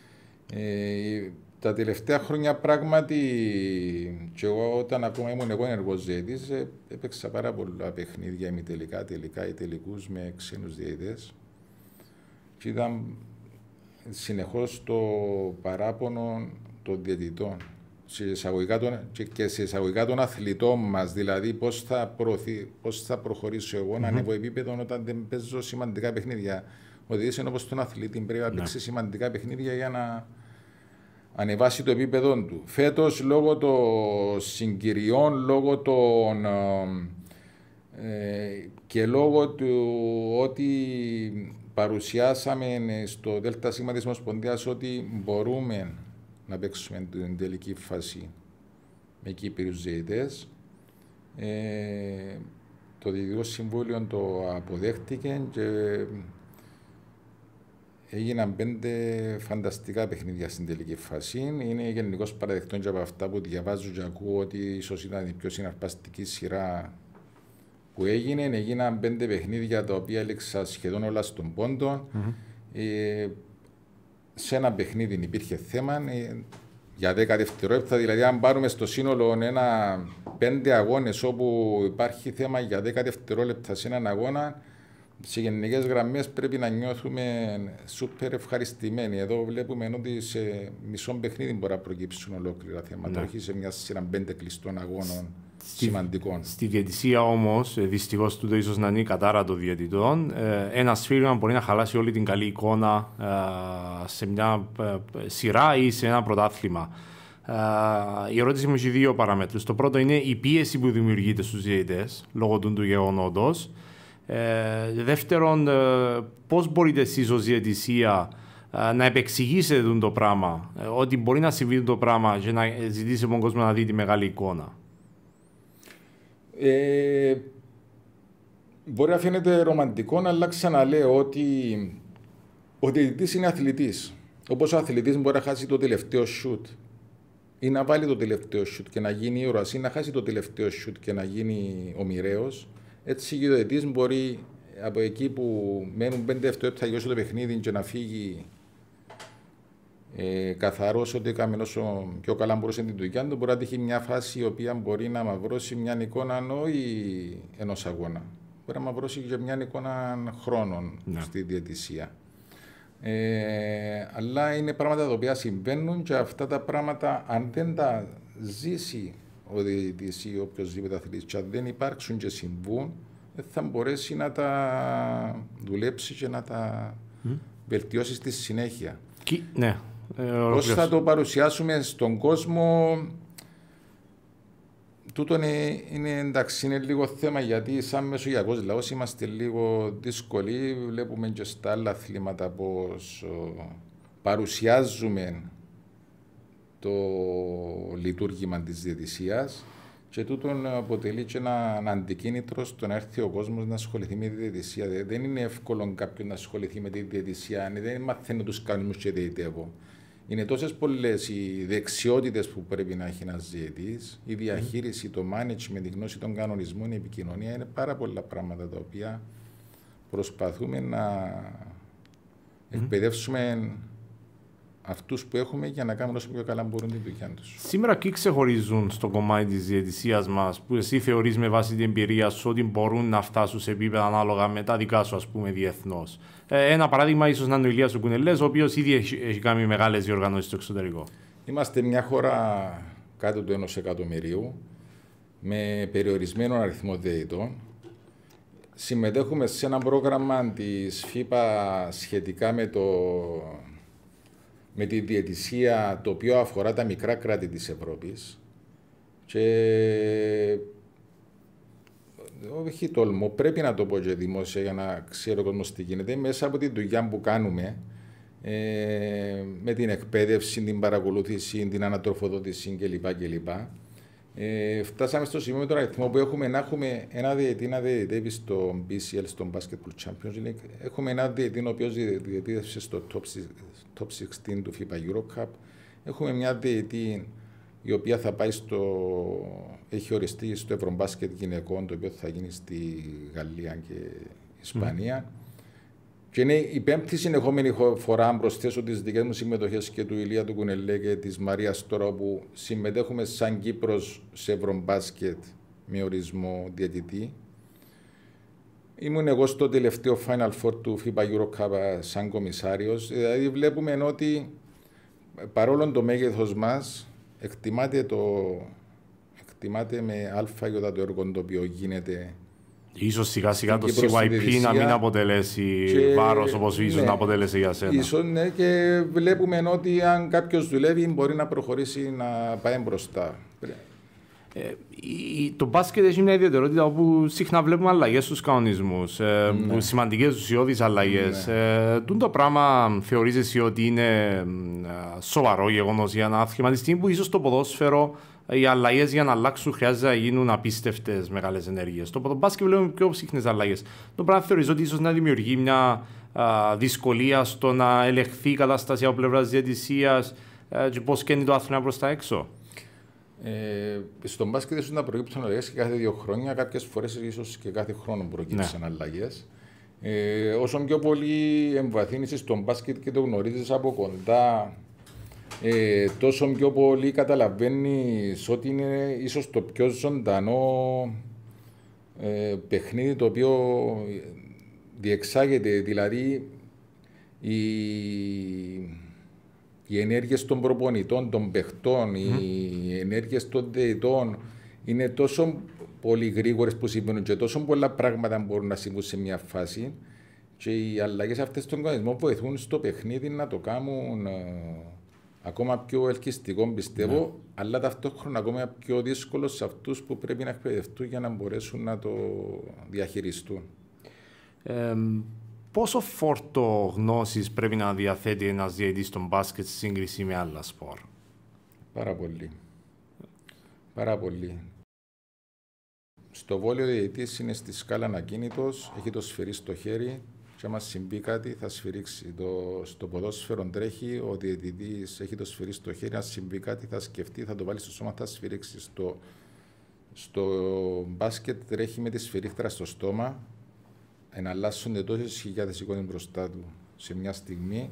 Ε, τα τελευταία χρόνια πράγματι, και εγώ όταν ακόμα ήμουν εγώ ενεργός διαιτητής, έπαιξα πάρα πολλά παιχνίδια ημιτελικά, τελικά ή τελικούς με ξένους διαιτητές και ήταν συνεχώς το παράπονο των διαιτητών σε εισαγωγικά των, και σε εισαγωγικά των αθλητών μας, δηλαδή πώς θα, προωθεί, πώς θα προχωρήσω εγώ mm-hmm. να ανέβω επίπεδο όταν δεν παίζω σημαντικά παιχνίδια. Ο διαιτητής είναι όπως τον αθλητή, πρέπει να παίξει σημαντικά παιχνίδια για να ανεβάσει το επίπεδο του. Φέτος, λόγω των συγκυριών, λόγω των ε, και λόγω του ότι παρουσιάσαμε στο ΔΣ της Ομοσπονδίας ότι μπορούμε να παίξουμε την τελική φάση με Κύπριους διαιτητές, ε, το Διοικητικό Συμβούλιο το αποδέχτηκε και έγιναν πέντε φανταστικά παιχνίδια στην τελική φάση. Είναι γενικώς παραδεκτό και από αυτά που διαβάζω και ακούω ότι ίσως ήταν η πιο συναρπαστική σειρά που έγινε. Έγιναν πέντε παιχνίδια τα οποία έλεξα σχεδόν όλα στον πόντο. Mm-hmm. Ε, σε ένα παιχνίδι υπήρχε θέμα ε, για δέκα δευτερόλεπτα. Δηλαδή, αν πάρουμε στο σύνολο ένα πέντε αγώνες όπου υπάρχει θέμα για δέκα δευτερόλεπτα σε έναν αγώνα, σε γενικές γραμμές πρέπει να νιώθουμε σούπερ ευχαριστημένοι. Εδώ βλέπουμε ότι σε μισό παιχνίδι μπορεί να προκύψουν ολόκληρα θέματα, ναι. όχι σε μια σειρά πέντε κλειστών αγώνων. σημαντικό. Στη διαιτησία όμως, δυστυχώς τούτο ίσως να είναι η κατάρα των διαιτητών, ένα σφύριγμα μπορεί να χαλάσει όλη την καλή εικόνα σε μια σειρά ή σε ένα πρωτάθλημα. Η ερώτηση μου έχει δύο παραμέτρους. Το πρώτο είναι η πίεση που δημιουργείται στους διαιτητές λόγω του γεγονότος. Δεύτερον, πώς μπορείτε εσείς ως διαιτησία να επεξηγήσετε το πράγμα, ότι μπορεί να συμβεί το πράγμα και να ζητήσει από τον κόσμο να δει τη μεγάλη εικόνα. Ε, μπορεί να φαίνεται ρομαντικό, αλλά ξαναλέω ότι ο διαιτητής είναι αθλητής. Όπως ο αθλητής μπορεί να χάσει το τελευταίο σουτ ή να βάλει το τελευταίο σουτ και να γίνει ήρωας ή να χάσει το τελευταίο σουτ και να γίνει ο μοιραίος, έτσι και ο διαιτητής μπορεί από εκεί που μένουν πέντε δευτερόλεπτα για όσο το παιχνίδι και να φύγει ε, καθαρός ότι έκαμε όσο πιο καλά μπορούσε την δουλειά του, μπορεί να τύχει μια φάση η οποία μπορεί να μαυρώσει μια εικόνα όχι ενός αγώνα. Μπορεί να μαυρώσει και μια εικόνα χρόνων ναι. στη διαιτησία. Ε, αλλά είναι πράγματα τα οποία συμβαίνουν και αυτά τα πράγματα, αν δεν τα ζήσει ο διαιτητής ή οποιοσδήποτε αθλητής και αν δεν υπάρξουν και συμβούν, δεν θα μπορέσει να τα δουλέψει και να τα mm. βελτιώσει στη συνέχεια. Και, ναι. Ε, Πώς θα το παρουσιάσουμε στον κόσμο, τούτο είναι, είναι, εντάξει, είναι λίγο θέμα, γιατί σαν μεσογειακός λαός είμαστε λίγο δύσκολοι. Βλέπουμε και στα άλλα αθλήματα πώς παρουσιάζουμε το λειτουργήμα της διαιτησίας και τούτο αποτελεί και ένα, ένα αντικίνητρο στο να έρθει ο κόσμος να ασχοληθεί με τη διαιτησία. Δεν είναι εύκολο κάποιον να ασχοληθεί με τη διαιτησία, δεν μαθαίνω τους κανονισμούς και διαιτεύω. Είναι τόσες πολλές οι δεξιότητες που πρέπει να έχει ένας διαιτητής, η διαχείριση, το management, η γνώση των κανονισμών, η επικοινωνία, είναι πάρα πολλά πράγματα τα οποία προσπαθούμε να εκπαιδεύσουμε αυτούς που έχουμε για να κάνουν όσο πιο καλά μπορούν τη δουλειά τους. Σήμερα ποιοι ξεχωρίζουν στο κομμάτι της διαιτησίας μας, που εσύ θεωρείς με βάση την εμπειρία σου ότι μπορούν να φτάσουν σε επίπεδα ανάλογα με τα δικά σου, ας πούμε, διεθνώς. Ε, ένα παράδειγμα ίσως να είναι ο Ηλίας ο Κουνελές, ο οποίος ήδη έχει, έχει κάνει μεγάλες διοργανώσεις στο εξωτερικό. Είμαστε μια χώρα κάτω του ενός εκατομμυρίου, με περιορισμένο αριθμό διαιτητών. Συμμετέχουμε σε ένα πρόγραμμα της φίπα σχετικά με το... με τη διαιτησία, το οποίο αφορά τα μικρά κράτη της Ευρώπης και όχι τολμώ, πρέπει να το πω και δημόσια για να ξέρει ο κόσμος τι γίνεται, μέσα από τη δουλειά που κάνουμε ε, με την εκπαίδευση, την παρακολούθηση, την ανατροφοδότηση κλπ. κλπ. Ε, φτάσαμε στο σημείο με τον αριθμό που έχουμε να έχουμε ένα διαιτητή να διαιτητεύει στο μπι σι ελ, στο Basketball Champions League. Έχουμε ένα διαιτητή ο οποίος διαιτητεύσε στο Top εξήντα του φίπα EuroCup. Έχουμε μια διαιτητή η οποία θα πάει στο... έχει οριστεί στο Ευρωμπάσκετ γυναικών, το οποίο θα γίνει στη Γαλλία και Ισπανία. Mm. Και είναι η πέμπτη συνεχόμενη φορά, αν προσθέσω τις δικές μου συμμετοχές και του Ηλία του Κουνελέ και της Μαρίας τώρα, που συμμετέχουμε σαν Κύπρος σε Ευρωμπάσκετ με ορισμό διαιτητή. Ήμουν εγώ στο τελευταίο Final Four του φίπα EuroCup σαν κομισάριος. Δηλαδή βλέπουμε ότι παρόλο το μέγεθος μας, εκτιμάται, το, εκτιμάται με αλφα για το έργο το οποίο γίνεται. Ίσως σιγά σιγά το σι γουάι πι να μην αποτελέσει και... βάρος όπως ίσως ναι, να αποτελέσει για σένα. Ίσως ναι, και βλέπουμε ότι αν κάποιος δουλεύει μπορεί να προχωρήσει να πάει μπροστά. Ε, το μπάσκετ έχει μια ιδιαιτερότητα όπου συχνά βλέπουμε αλλαγές στους κανονισμούς, ε, ναι. σημαντικές ουσιώδεις αλλαγές. Ναι. Ε, το πράγμα θεωρείς εσύ ότι είναι ε, σοβαρό γεγονός για ένα άθλημα τη στιγμή που ίσως το ποδόσφαιρο, οι αλλαγές για να αλλάξουν χρειάζεται να γίνουν απίστευτες μεγάλες ενέργειες. Το μπάσκετ βλέπουμε πιο συχνές αλλαγές. Το πράγμα θεωρείς ότι ίσως να δημιουργεί μια α, δυσκολία στο να ελεγχθεί η κατάσταση από πλευράς διαιτησίας ε, και πώς καίνει το άθλημα προς τα έξω. Ε, στον μπάσκετ ίσως να προκύψουν αλλαγές και κάθε δύο χρόνια, κάποιες φορές ίσως και κάθε χρόνο προκύψουν ναι. αλλαγές. Ε, όσο πιο πολύ εμβαθύνεις στον μπάσκετ και το γνωρίζεις από κοντά, ε, τόσο πιο πολύ καταλαβαίνεις ότι είναι ίσως το πιο ζωντανό ε, παιχνίδι το οποίο διεξάγεται, δηλαδή η... οι ενέργειες των προπονητών, των παιχτών, mm. οι ενέργειες των διαιτητών, είναι τόσο πολύ γρήγορες που συμβαίνουν και τόσο πολλά πράγματα μπορούν να συμβούν σε μια φάση. Και οι αλλαγές αυτές στον κανονισμό βοηθούν στο παιχνίδι να το κάνουν ε, ακόμα πιο ελκυστικό, πιστεύω, ναι. Αλλά ταυτόχρονα ακόμα πιο δύσκολο σε αυτούς που πρέπει να εκπαιδευτούν για να μπορέσουν να το διαχειριστούν. Ε, πόσο φόρτο γνώσης πρέπει να διαθέτει ένας διαιτητής στον μπάσκετ σε σύγκριση με άλλα σπορ? Πάρα πολύ. Πάρα πολύ. Στο βόλεϊ ο διαιτητής είναι στη σκάλα ακίνητος, έχει το σφυρί στο χέρι και άμα συμβεί κάτι θα σφυρίξει. Το, στο ποδόσφαιρο τρέχει, ο διαιτητής έχει το σφυρί στο χέρι, αν συμβεί κάτι θα σκεφτεί, θα το βάλει στο σώμα, θα σφυρίξει. Στο, στο μπάσκετ τρέχει με τη σφυρίχτρα στο στόμα, εναλλάσσονται τόσες χιλιάδες εικόνες μπροστά του σε μια στιγμή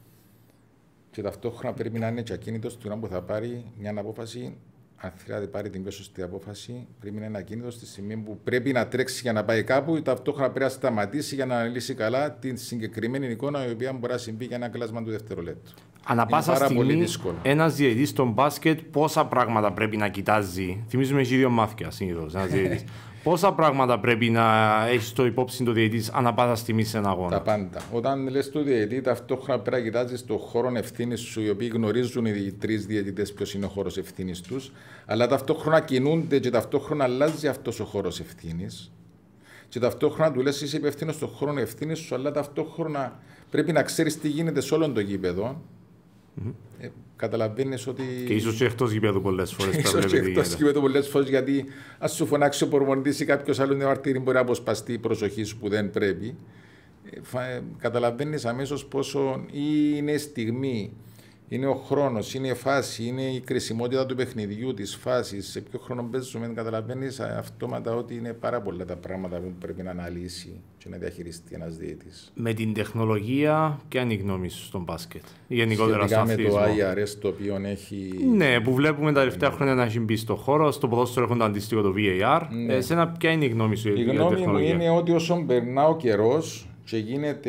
και ταυτόχρονα πρέπει να είναι και ακίνητος του που θα πάρει μια απόφαση. Αν θέλει να πάρει την πιο σωστή απόφαση, πρέπει να είναι ακίνητο στη στιγμή που πρέπει να τρέξει για να πάει κάπου, ή ταυτόχρονα πρέπει να σταματήσει για να αναλύσει καλά την συγκεκριμένη εικόνα η οποία μπορεί να συμβεί για ένα κλάσμα του δευτερολέπτου. Ανά πάσα στιγμή, ένας διαιτητής στον μπάσκετ πόσα πράγματα πρέπει να κοιτάζει. Θυμίζουμε έχει δύο μάθηκια συνήθως ένας διαιτητής. Πόσα πράγματα πρέπει να έχει στο υπόψη το διαιτητής ανά πάσα στιγμή σε ένα αγώνα? Τα πάντα. Όταν λες του διαιτητή, ταυτόχρονα πρέπει να κοιτάζεις το χώρο ευθύνης σου, οι οποίοι γνωρίζουν οι τρεις διαιτητές ποιος είναι ο χώρος ευθύνης τους, αλλά ταυτόχρονα κινούνται και ταυτόχρονα αλλάζει αυτός ο χώρος ευθύνης. Και ταυτόχρονα του λες είσαι υπεύθυνος στον χώρο ευθύνης σου, αλλά ταυτόχρονα πρέπει να ξέρεις τι γίνεται σε όλο το γήπεδο. Mm-hmm. Ε, καταλαβαίνεις ότι. Και ίσως και εκτός γήπεδου πολλές φορές. Ίσως και εκτός γήπεδου πολλές φορές, γιατί ας σου φωνάξει ο προπονητής ή κάποιος άλλος διαμαρτύρη μπορεί να αποσπαστεί η προσοχή σου που δεν πρέπει. Ε, καταλαβαίνεις αμέσως πόσο είναι η στιγμή, είναι ο χρόνος, είναι η φάση, είναι η κρισιμότητα του παιχνιδιού, της φάσης, σε ποιο χρόνο παίζουμε. Καταλαβαίνεις αυτόματα ότι είναι πάρα πολλά τα πράγματα που πρέπει να αναλύσει και να διαχειριστεί ένας διαιτητής. Με την τεχνολογία, ποια είναι η γνώμη σου στον μπάσκετ? Γενικότερα στον αθλητισμό. Με το άι αρ ες το οποίο έχει. Ναι, που βλέπουμε τα τελευταία ναι. χρόνια να έχει μπει στον χώρο. Στο ποδόσφαιρο έχουν το αντίστοιχο το βι έι αρ. Ναι. Εσένα, ποια είναι η γνώμη σου για την τεχνολογία? Η γνώμη μου είναι ότι όσο περνά ο καιρός και γίνεται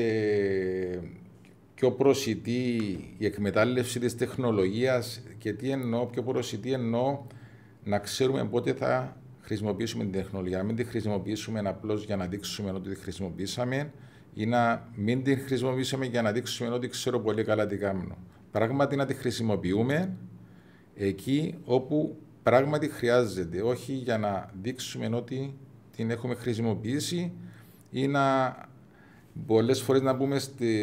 πιο προσιτή η εκμετάλλευση της τεχνολογίας, και τι εννοώ, πιο προσιτή εννοώ να ξέρουμε πότε θα χρησιμοποιήσουμε την τεχνολογία. Να μην τη χρησιμοποιήσουμε απλώς για να δείξουμε ότι τη χρησιμοποιήσαμε ή να μην την χρησιμοποιήσουμε για να δείξουμε ότι ξέρω πολύ καλά τι κάνω. Πράγματι να τη χρησιμοποιούμε εκεί όπου πράγματι χρειάζεται, όχι για να δείξουμε ότι την έχουμε χρησιμοποιήσει ή να πολλές φορές να μπούμε στη,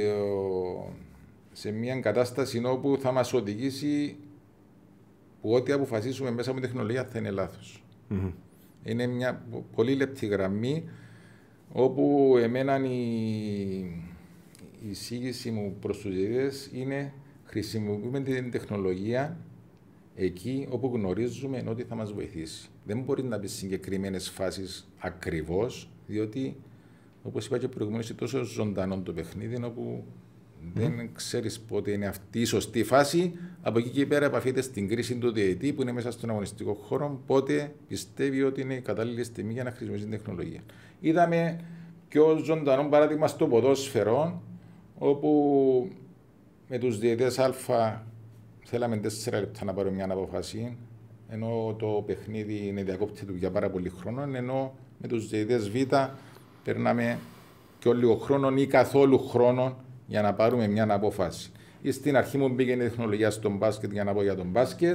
σε μια κατάσταση όπου θα μας οδηγήσει που ό,τι αποφασίσουμε μέσα από την τεχνολογία θα είναι λάθος. Mm-hmm. Είναι μια πολύ λεπτή γραμμή όπου εμένα η, η εισήγηση μου προς τους διαιτητές είναι χρησιμοποιούμε την τεχνολογία εκεί όπου γνωρίζουμε ότι θα μας βοηθήσει. Δεν μπορεί να πει συγκεκριμένες φάσεις ακριβώς, διότι όπως είπα και προηγουμένως, είναι τόσο ζωντανό το παιχνίδι, όπου mm. δεν ξέρεις πότε είναι αυτή η σωστή φάση. Από εκεί και πέρα επαφείται στην κρίση του διαιτητή που είναι μέσα στον αγωνιστικό χώρο, πότε πιστεύει ότι είναι η κατάλληλη στιγμή για να χρησιμοποιήσει την τεχνολογία. Είδαμε πιο ζωντανό παράδειγμα στο ποδόσφαιρο, όπου με τους διαιτητές Α θέλαμε τέσσερα λεπτά να πάρουμε μια απόφαση, ενώ το παιχνίδι είναι διακόπτη του για πάρα πολύ χρόνο, ενώ με τους διαιτητές Β περνάμε και λίγο χρόνο ή καθόλου χρόνο για να πάρουμε μια απόφαση. Ή στην αρχή μου πήγαινε η τεχνολογία στον μπάσκετ για να πω για τον μπάσκετ,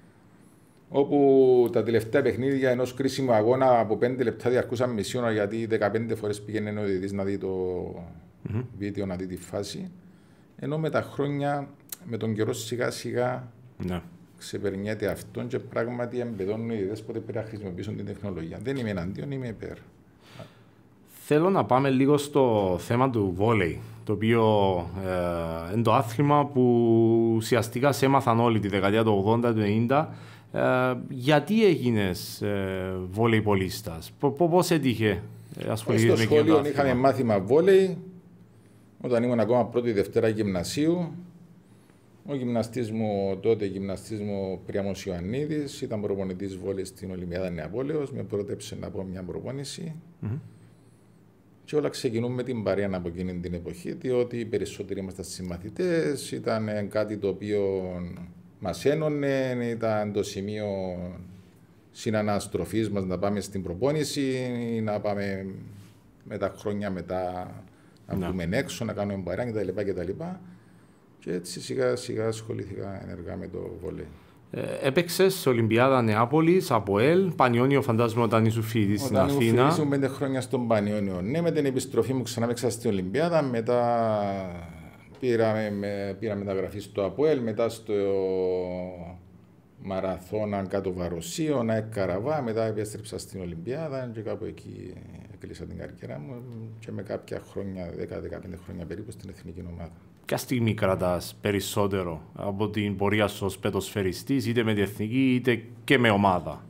όπου τα τελευταία παιχνίδια ενός κρίσιμου αγώνα από πέντε λεπτά διαρκούσαν μισή ώρα, γιατί δεκαπέντε φορές πήγαινε ο διαιτητής να δει το mm-hmm. βίντεο, να δει τη φάση. Ενώ με τα χρόνια, με τον καιρό σιγά σιγά yeah. ξεπερνιέται αυτόν και πράγματι εμπεδώνουν οι διαιτητές πότε πρέπει να χρησιμοποιήσουν την τεχνολογία. Δεν είμαι εναντίον, είμαι υπέρ. Θέλω να πάμε λίγο στο θέμα του βόλεϊ, το οποίο ε, είναι το άθλημα που ουσιαστικά σε έμαθαν όλοι τη δεκαετία του ογδόντα, του ενενήντα. Ε, γιατί έγινες ε, βόλεϊ-πολίστας, πώς έτυχε ασχοληθείς με εκείνο το άθλημα? Στο σχολείο είχαμε μάθημα βόλεϊ, όταν ήμουν ακόμα πρώτη Δευτέρα γυμνασίου. Ο γυμναστής μου, τότε γυμναστής μου Πριάμος Ιωαννίδης, ήταν προπονητής βόλεϊ στην Ολυμπιάδα Νεαπόλεως, με πρότεψε να πω μια προπόνηση. Mm-hmm. Και όλα ξεκινούν με την παρέα από εκείνη την εποχή, διότι οι περισσότεροι ήμασταν συμμαθητές, ήταν κάτι το οποίο μας ένωνε, ήταν το σημείο συναναστροφής μας να πάμε στην προπόνηση ή να πάμε με τα χρόνια μετά να Ναι. βγούμε έξω, να κάνουμε παρέα κτλ. κτλ. Και έτσι σιγά σιγά ασχολήθηκα ενεργά με το βόλεϊ. Ε, έπαιξες σε Ολυμπιάδα Νεάπολης, ΑΠΟΕΛ, Πανιόνιο, φαντάζομαι όταν ήσουν φοιτητής στην Όταν Αθήνα. ήμουν ήμουν πέντε χρόνια στον Πανιόνιο. Ναι, με την επιστροφή μου ξανά παίξα στην Ολυμπιάδα, μετά πήρα, με, πήρα μεταγραφή στο ΑΠΟΕΛ, μετά στο Μαραθώνα κάτω Βαροσείο, να Καραβά, μετά επέστρεψα στην Ολυμπιάδα και κάπου εκεί έκλεισα την καριέρα μου και με κάποια χρόνια, δέκα με δεκαπέντε χρόνια περίπου, στην εθνική ομάδα. Ποια στιγμή κρατάς περισσότερο από την πορεία σου ως ποδοσφαιριστής, είτε με την εθνική είτε και με ομάδα?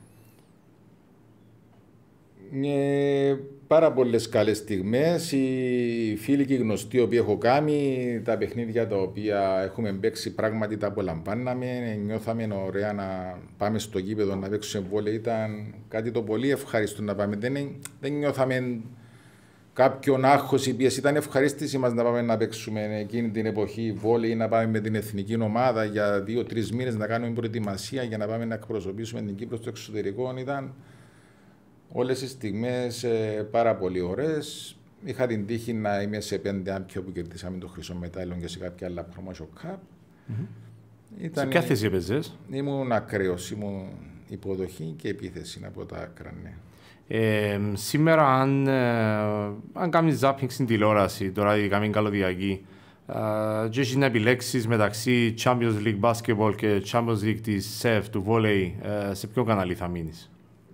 Ε, πάρα πολλές καλές στιγμές. Οι φίλοι και οι γνωστοί οποίοι έχω κάνει, τα παιχνίδια τα οποία έχουμε παίξει πράγματι τα απολαμβάναμε. Νιώθαμε ωραία να πάμε στο γήπεδο να παίξουμε βόλεϊ. Ήταν κάτι το πολύ ευχάριστο να πάμε. Δεν, δεν νιώθαμε κάποιον άγχος ή πίεση. Ήταν ευχαρίστηση μας να πάμε να παίξουμε εκείνη την εποχή βόλεϊ, να πάμε με την εθνική ομάδα για δύο-τρεις μήνες να κάνουμε προετοιμασία για να πάμε να εκπροσωπήσουμε την Κύπρο στο εξωτερικό. Ήταν όλες οι στιγμές ε, πάρα πολύ ωραίες. Είχα την τύχη να είμαι σε πέντε άμπιο που κερδίσαμε το χρυσό μετάλλιο και σε κάποια άλλα promotion cup. Mm-hmm. Ήταν, σε ποια θέση έπαιζες? Ήμουν ακραίος, ήμουν υποδοχή και επίθεση από τα άκρα, ναι. Ε, σήμερα, αν, ε, αν κάνεις zapping στην τηλεόραση, τώρα η καμήν καλωδιακή, ε, και έχεις να επιλέξεις μεταξύ Champions League Basketball και Champions League της ΣΕΦ, του βόλεϊ, ε, σε ποιο κανάλι θα μείνεις?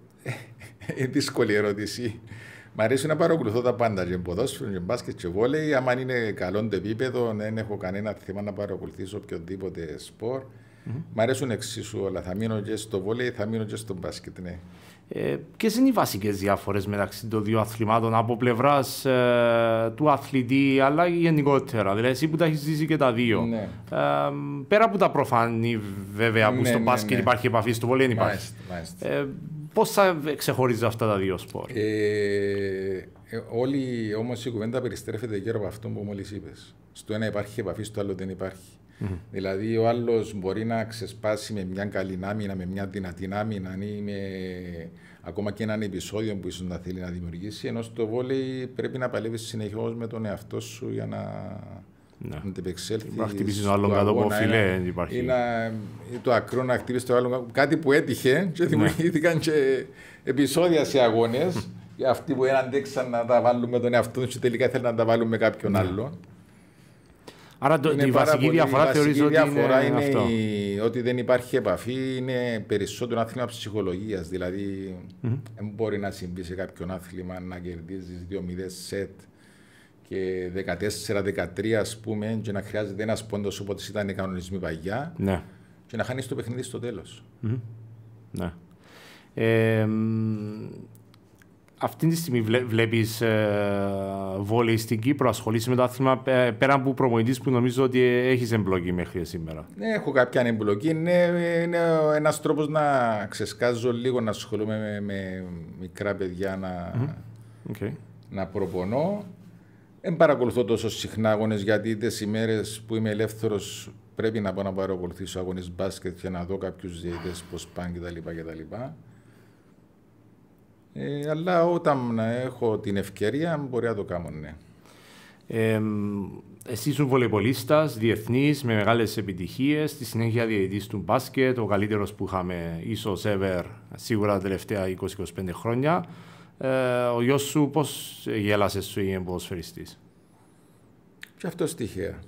Είναι δύσκολη ερώτηση. Μ' αρέσει να παρακολουθώ τα πάντα, και ποδόσφαιρο, και μπάσκετ, και βόλεϊ. Άμα είναι καλό το επίπεδο, δεν έχω κανένα θέμα να παρακολουθήσω οποιοδήποτε σπορ. Mm-hmm. Μ' αρέσουν εξίσου όλα. Θα μείνω και στο βόλεϊ, θα μείνω και στο μπάσκετ, ναι. Ε, ποιες είναι οι βασικές διάφορες μεταξύ των δύο αθλημάτων από πλευράς ε, του αθλητή, αλλά γενικότερα? Δηλαδή, εσύ που τα έχεις ζήσει και τα δύο. Ναι. Ε, πέρα από τα προφανή, βέβαια, που Ναι, στο ναι, μπάσκετ ναι. υπάρχει επαφή, στο βόλεϊ δεν υπάρχει. Μάλιστα, μάλιστα. Ε, πώς θα ξεχωρίζει αυτά τα δύο σπορ? Ε, ε, όλη όμως η κουβέντα περιστρέφεται γύρω από αυτό που μόλις είπες. Στο ένα υπάρχει επαφή, στο άλλο δεν υπάρχει. Mm-hmm. Δηλαδή, ο άλλος μπορεί να ξεσπάσει με μια καλή άμυνα, με μια δυνατή άμυνα, ή με ακόμα και έναν επεισόδιο που ίσως να θέλει να δημιουργήσει. Ενώ στο βόλεϊ πρέπει να παλεύεις συνεχώς με τον εαυτό σου για να Ναι. να αντεπεξέλθεις. Να χτυπήσεις τον άλλον κάτω από φιλέ, υπάρχει. Ή, να, ή το ακρό να χτυπήσεις τον άλλον. Κάτι που έτυχε και δημιουργήθηκαν και επεισόδια σε αγώνες. Αυτοί που δεν αντέξαν να τα βάλουν με τον εαυτό τους και τελικά ήθελαν να τα βάλουν με κάποιον ναι. άλλον. Άρα το, η βασική πολύ, διαφορά θεωρείς ότι διαφορά είναι, είναι αυτό. Η, ότι δεν υπάρχει επαφή, είναι περισσότερο άθλημα ψυχολογίας. Δηλαδή, δεν mm-hmm. μπορεί να συμβεί σε κάποιον άθλημα να κερδίζεις δύο μηδέν σετ και δεκατέσσερα δεκατρία, ας πούμε, και να χρειάζεται ένας πόντος όπως ήταν οι κανονισμοί παγιά, ναι. και να χάνεις το παιχνίδι στο τέλος. Mm-hmm. Ναι. Ε, αυτή τη στιγμή βλέ, βλέπεις ε, βόλεϊ στην Κύπρο, ασχολείσαι με το άθλημα ε, πέρα από προπονητής που νομίζω ότι έχεις εμπλοκή μέχρι σήμερα? Ναι, έχω κάποια εμπλοκή. Ναι, είναι ένας τρόπος να ξεσκάζω λίγο, να ασχολούμαι με, με μικρά παιδιά, να, mm-hmm. okay. να προπονώ. Δεν παρακολουθώ τόσο συχνά αγώνες, γιατί τις ημέρες που είμαι ελεύθερος πρέπει να πάω να παρακολουθήσω αγώνες μπάσκετ και να δω κάποιους διαιτητές πώς πάνε κτλ. Ε, αλλά όταν έχω την ευκαιρία μπορεί να το κάνω, ναι. Ε, εσύ ήσουν βολεϊπολίστας, διεθνής, με μεγάλες επιτυχίες, στη συνέχεια διαιτητής του μπάσκετ, ο καλύτερος που είχαμε ίσως ever, σίγουρα τα τελευταία είκοσι με είκοσι πέντε χρόνια. Ε, ο γιος σου πώς γέλασε σου ή ποδοσφαιριστής? Και αυτό στοιχεία.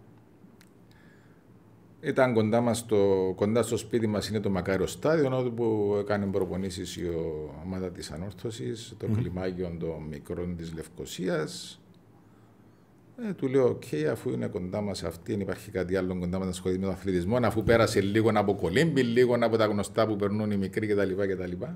Ήταν κοντά, μας στο, κοντά στο σπίτι μας είναι το Μακάριο Στάδιο, όπου έκανε προπονήσεις η ομάδα της Ανόρθωσης, το mm-hmm. κλιμάκιο των μικρών της Λευκωσίας. Ε, του λέω, οκ, okay, αφού είναι κοντά μας αυτή, δεν υπάρχει κάτι άλλο κοντά μας να ασχοληθεί με τον αθλητισμό, αφού πέρασε λίγο από κολύμπι, λίγο από τα γνωστά που περνούν οι μικροί κτλ. κτλ.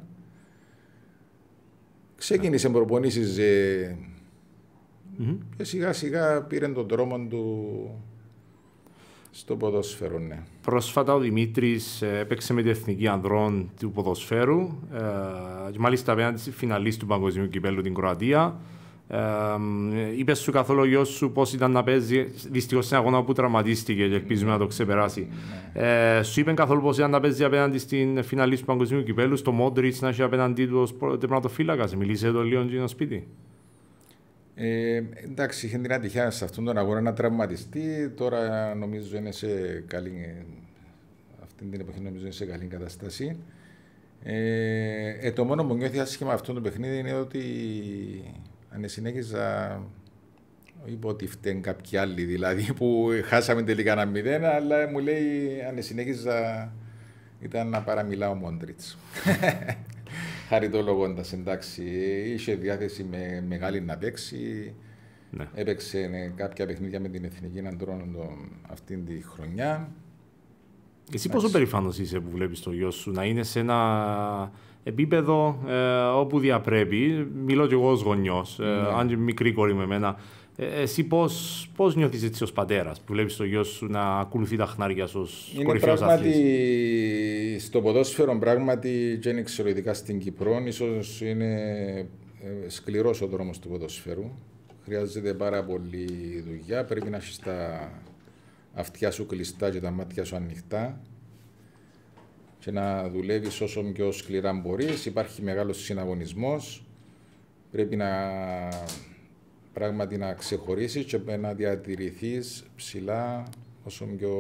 Ξεκίνησε προπονήσεις ε, mm-hmm. και σιγά σιγά πήρε τον δρόμο του στο ποδόσφαιρο, ναι. Πρόσφατα ο Δημήτρης έπαιξε με την Εθνική Ανδρών του ποδοσφαίρου ε, και μάλιστα απέναντι στη φιναλίστ του Παγκοσμίου Κυπέλλου την Κροατία. Ε, είπες σου καθόλου ο γιος σου πώς ήταν να παίζει, δυστυχώς σε ένα αγώνα που τραυματίστηκε και ελπίζουμε να το ξεπεράσει. Ε, σου είπε καθόλου πώς ήταν να παίζει απέναντι στην φιναλή του Παγκοσμίου Κυπέλλου, στο Μόντριτς να έχει απέναντι του ως τερματοφύλακας, μιλήσε το λίγο στο σπίτι. Ε, εντάξει, είχε την ατυχία σε αυτόν τον αγώνα να τραυματιστεί. Τώρα νομίζω είναι σε καλή, αυτή την εποχή νομίζω είναι σε καλή κατάσταση. Ε, ε, το μόνο που νιώθει άσχημα αυτό το παιχνίδι είναι ότι αν συνέχιζα, είπα ότι φταίνουν κάποιοι άλλοι, δηλαδή που χάσαμε τελικά ένα μηδέν, αλλά μου λέει αν συνέχιζα ήταν να παραμιλάω ο Μόντριτς. Χαριτολογώντας, εντάξει, είχε διάθεση με μεγάλη να παίξει, ναι. Έπαιξε ναι, κάποια παιχνίδια με την Εθνική Αντρώνοντο αυτήν τη χρονιά. Εσύ πόσο περήφανος είσαι που βλέπεις το γιο σου να είναι σε ένα επίπεδο ε, όπου διαπρέπει, μιλώ κι εγώ ως γονιός, ε, ναι. Αν και μικρή κόρη με εμένα, ε, εσύ πώς, πώς νιώθεις έτσι ως πατέρας που βλέπεις το γιο σου να ακολουθεί τα χνάρια σου ως κορυφαίος αθλητής? Είναι στο ποδόσφαιρο πράγματι και είναι εξαιρετικά στην Κύπρο, ίσως είναι σκληρός ο δρόμος του ποδοσφαίρου. Χρειάζεται πάρα πολύ δουλειά, πρέπει να έχεις τα αυτιά σου κλειστά και τα μάτια σου ανοιχτά και να δουλεύεις όσο πιο σκληρά μπορείς. Υπάρχει μεγάλος συναγωνισμός, πρέπει να πράγματι να ξεχωρίσεις και να διατηρηθείς ψηλά όσο πιο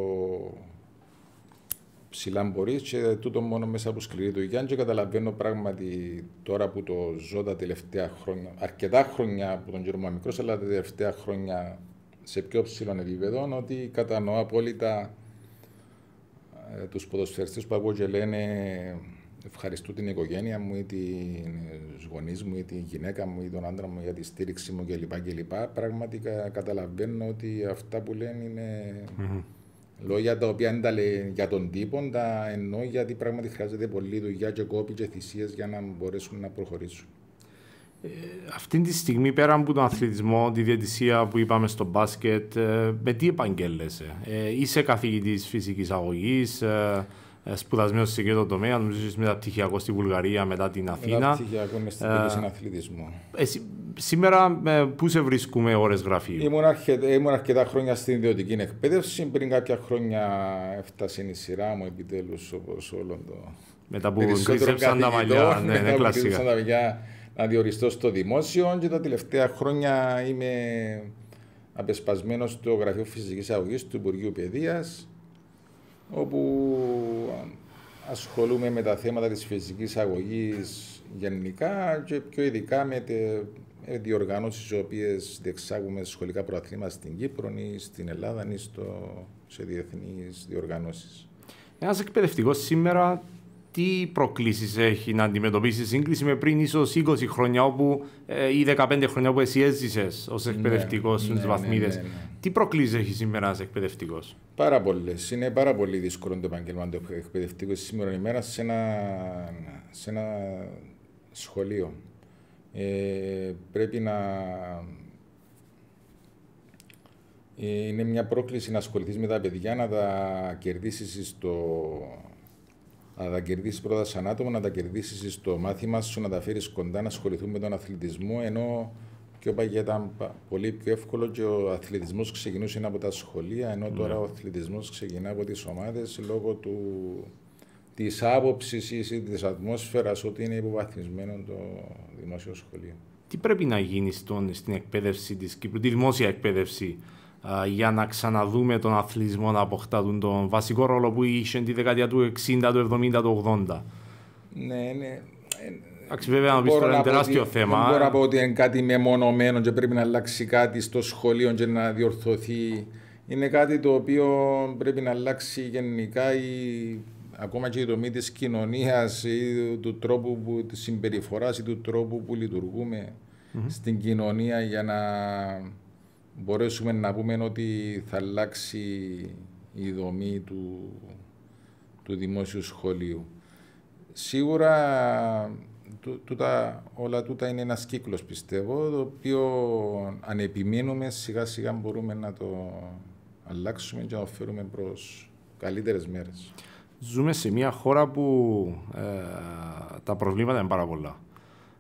ψηλά μπορείς και τούτο μόνο μέσα από σκληρή δουλειά. Και καταλαβαίνω πράγματι τώρα που το ζω τα τελευταία χρόνια, αρκετά χρόνια από τον κύριο μου μικρός, αλλά τα τελευταία χρόνια σε πιο ψηλό επίπεδο, ότι κατανοώ απόλυτα ε, τους ποδοσφαιριστές που ακούω και λένε ευχαριστώ την οικογένεια μου ή τις γονείς μου ή τη γυναίκα μου ή τον άντρα μου για τη στήριξη μου κλπ. κλπ. Πραγματικά καταλαβαίνω ότι αυτά που λένε είναι mm-hmm. λόγια τα οποία δεν τα λέει για τον τύπο, τα εννοώ γιατί πράγματι χρειάζεται πολλή δουλειά και κόπη και θυσίες για να μπορέσουν να προχωρήσουν. Ε, αυτή τη στιγμή, πέρα από τον αθλητισμό, τη διαιτησία που είπαμε στο μπάσκετ, ε, με τι επαγγέλλεσαι? Ε, είσαι καθηγητής φυσικής αγωγής, ε, ε, σπουδασμένος σε εκείνο το τομέα, νομίζω είσαι μεταπτυχιακό στη Βουλγαρία μετά την Αθήνα. Μεταπτυχιακό με στην ε, αθλητισμό. Εσύ, σήμερα, ε, πού σε βρίσκουμε ώρες γραφείου? Ήμουν, αρκετά, ήμουν αρκετά χρόνια στην ιδιωτική εκπαίδευση. Πριν κάποια χρόνια έφτασε η σειρά μου επιτέλους, όπως όλο το. Μετά που κρίσεψαν τα μαλλιά, ναι, ναι, κλασικά. Να διοριστώ στο δημόσιο και τα τελευταία χρόνια είμαι απεσπασμένος στο Γραφείο Φυσικής Αγωγής του Υπουργείου Παιδείας, όπου ασχολούμαι με τα θέματα της φυσικής αγωγής γενικά και πιο ειδικά με τις διοργανώσεις οι οποίες διεξάγουμε σε σχολικά προαθλήματα στην Κύπρο ή στην Ελλάδα ή στο, σε διεθνείς διοργανώσεις. Ένας εκπαιδευτικός σήμερα τι προκλήσεις έχει να αντιμετωπίσει σύγκριση με πριν ίσως είκοσι χρόνια όπου, ε, ή δεκαπέντε χρόνια που εσύ έζησες ως εκπαιδευτικός στις ναι, ναι, βαθμίδες. Ναι, ναι, ναι. Τι προκλήσεις έχει σήμερα ένας εκπαιδευτικός? Πάρα πολλές. Είναι πάρα πολύ δύσκολο το επάγγελμα του εκπαιδευτικού σήμερα ημέρα σε ένα, σε ένα σχολείο. Ε, πρέπει να... Είναι μια πρόκληση να ασχοληθείς με τα παιδιά, να τα κερδίσεις στο... να τα κερδίσεις πρώτα σαν άτομο, να τα κερδίσεις στο μάθημα σου, να τα φέρεις κοντά, να ασχοληθούν με τον αθλητισμό, ενώ πιο παγιά ήταν πολύ πιο εύκολο και ο αθλητισμός ξεκινούσε από τα σχολεία, ενώ τώρα mm. ο αθλητισμός ξεκινά από τις ομάδες λόγω του, της άποψης ή της ατμόσφαιρας ότι είναι υποβαθμισμένο το δημόσιο σχολείο. Τι πρέπει να γίνει στον, στην εκπαίδευση της Κύπρου, τη δημόσια εκπαίδευση, για να ξαναδούμε τον αθλητισμό να αποκτά τον βασικό ρόλο που είχε τη δεκαετία του εξήντα, του εβδομήντα, του ογδόντα? Ναι, ναι. Εντάξει, βέβαια να πεις τώρα είναι τεράστιο θέμα. Δεν μπορώ να πω ότι είναι κάτι μεμονωμένο και πρέπει να αλλάξει κάτι στο σχολείο και να διορθωθεί. Είναι κάτι το οποίο πρέπει να αλλάξει γενικά η, ακόμα και η δομή της κοινωνίας ή του τρόπου που, της συμπεριφοράς ή του τρόπου που λειτουργούμε mm-hmm. στην κοινωνία για να μπορέσουμε να πούμε ότι θα αλλάξει η δομή του, του δημόσιου σχολείου. Σίγουρα τού, τούτα, όλα τούτα είναι ένας κύκλος, πιστεύω, το οποίο αν επιμείνουμε σιγά σιγά μπορούμε να το αλλάξουμε και να το φέρουμε προς καλύτερες μέρες. Ζούμε σε μια χώρα που ε, τα προβλήματα είναι πάρα πολλά.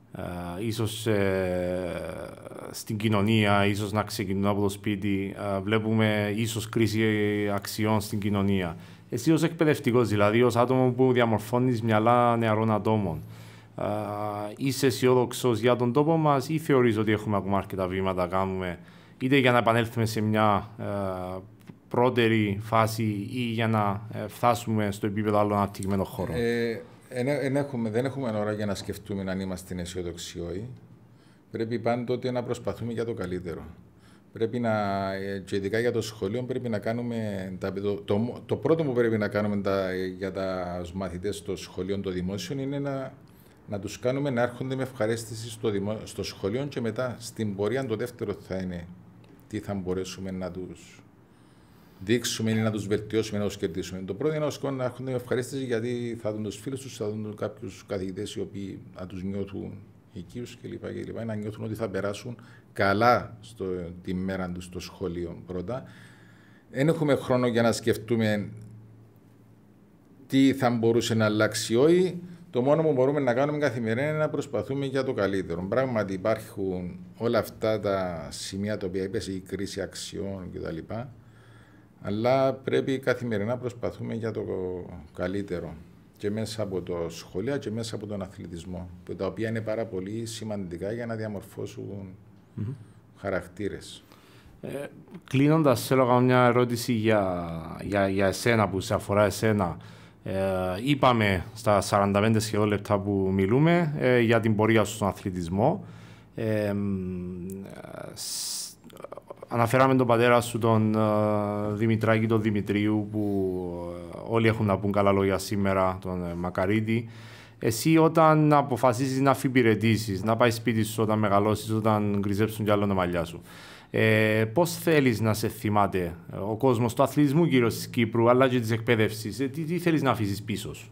Ε, ίσως ε, στην κοινωνία, ίσως να ξεκινούν από το σπίτι, ε, βλέπουμε ίσως κρίση αξιών στην κοινωνία. Εσύ ως εκπαιδευτικός, δηλαδή ως άτομο που διαμορφώνεις μυαλά νεαρών ατόμων, ε, είσαι αισιόδοξος για τον τόπο μας ή θεωρείς ότι έχουμε ακόμα αρκετά βήματα να κάνουμε, είτε για να επανέλθουμε σε μια ε, πρώτερη φάση ή για να ε, φτάσουμε στο επίπεδο άλλων αναπτυγμένων χώρων? Ε, εν, εν έχουμε, δεν έχουμε ώρα για να σκεφτούμε αν είμαστε αισιόδοξοι ή όχι. Πρέπει πάντοτε να προσπαθούμε για το καλύτερο. Πρέπει να, και ειδικά για το σχολείο, πρέπει να κάνουμε. Τα, το, το, το πρώτο που πρέπει να κάνουμε τα, για τους μαθητές των σχολείων των δημόσιων είναι να, να τους κάνουμε να έρχονται με ευχαρίστηση στο, δημο, στο σχολείο και μετά στην πορεία το δεύτερο θα είναι τι θα μπορέσουμε να τους δείξουμε ή να τους βελτιώσουμε, να τους κερδίσουμε. Το πρώτο είναι να έρχονται με ευχαρίστηση γιατί θα δουν τους φίλους τους, θα δουν κάποιους καθηγητές οι οποίοι θα τους νιώθουν οικείους κλπ. κλπ. Να νιώθουν ότι θα περάσουν καλά στο, τη μέρα τους στο σχολείο πρώτα. Δεν έχουμε χρόνο για να σκεφτούμε τι θα μπορούσε να αλλάξει όχι. Το μόνο που μπορούμε να κάνουμε καθημερινά είναι να προσπαθούμε για το καλύτερο. Πράγματι υπάρχουν όλα αυτά τα σημεία τα οποία είπες, η κρίση αξιών κτλ. Αλλά πρέπει καθημερινά να προσπαθούμε για το καλύτερο. Και μέσα από το σχολείο και μέσα από τον αθλητισμό, τα οποία είναι πάρα πολύ σημαντικά για να διαμορφώσουν mm-hmm. χαρακτήρες. Ε, κλείνοντας, θέλω να κάνω μια ερώτηση για, για, για εσένα, που σε αφορά εσένα. Ε, είπαμε στα σαράντα πέντε σχεδόν λεπτά που μιλούμε ε, για την πορεία σου στον αθλητισμό. Ε, Αναφέραμε τον πατέρα σου, τον uh, Δημητράκη, τον Δημητρίου, που uh, όλοι έχουν να πούν καλά λόγια σήμερα, τον uh, Μακαρίτη. Εσύ όταν αποφασίζεις να αφιπηρετήσεις, να πάει σπίτι σου όταν μεγαλώσεις, όταν γκριζέψουν κι άλλο τα μαλλιά σου, ε, πώς θέλεις να σε θυμάται ο κόσμος του αθλητισμού γύρω της Κύπρου, αλλά και της εκπαίδευσης, ε, τι, τι θέλεις να αφήσεις πίσω σου?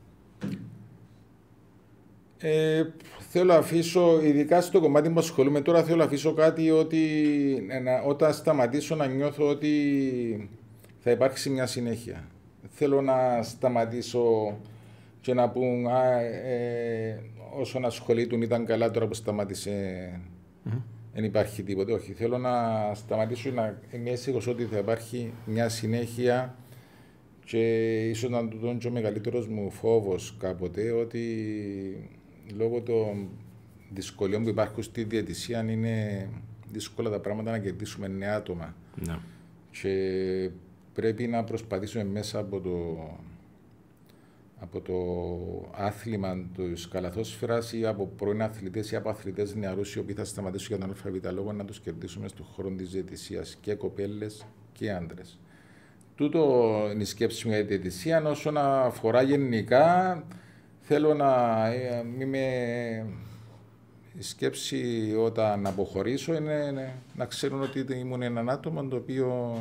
Ε, θέλω να αφήσω, ειδικά στο κομμάτι που ασχολούμαι τώρα, θέλω να αφήσω κάτι ότι να, όταν σταματήσω να νιώθω ότι θα υπάρξει μια συνέχεια. Θέλω να σταματήσω και να πούν α, ε, όσον ασχολείτουν ήταν καλά, τώρα που σταμάτησε mm-hmm. δεν υπάρχει τίποτα. Όχι, θέλω να σταματήσω να είμαι αίσθητος ότι θα υπάρχει μια συνέχεια και ίσως να του δω και ο μεγαλύτερος μου φόβος κάποτε ότι λόγω των δυσκολιών που υπάρχουν στη διαιτησία είναι δύσκολα τα πράγματα να κερδίσουμε νέα άτομα. Ναι. Και πρέπει να προσπαθήσουμε μέσα από το, από το άθλημα της καλαθόσφαιρας ή από πρώην αθλητές ή από αθλητές νεαρούς οι οποίοι θα σταματήσουν για τον αλφαβήτα λόγο να τους κερδίσουμε στον χώρο της διαιτησίας και κοπέλες και άντρες. Τούτο είναι η σκέψη μου για τη διαιτησία. Όσον αφορά γενικά, θέλω να μην με... Η σκέψη όταν αποχωρήσω είναι να ξέρουν ότι ήμουν έναν άτομο το οποίο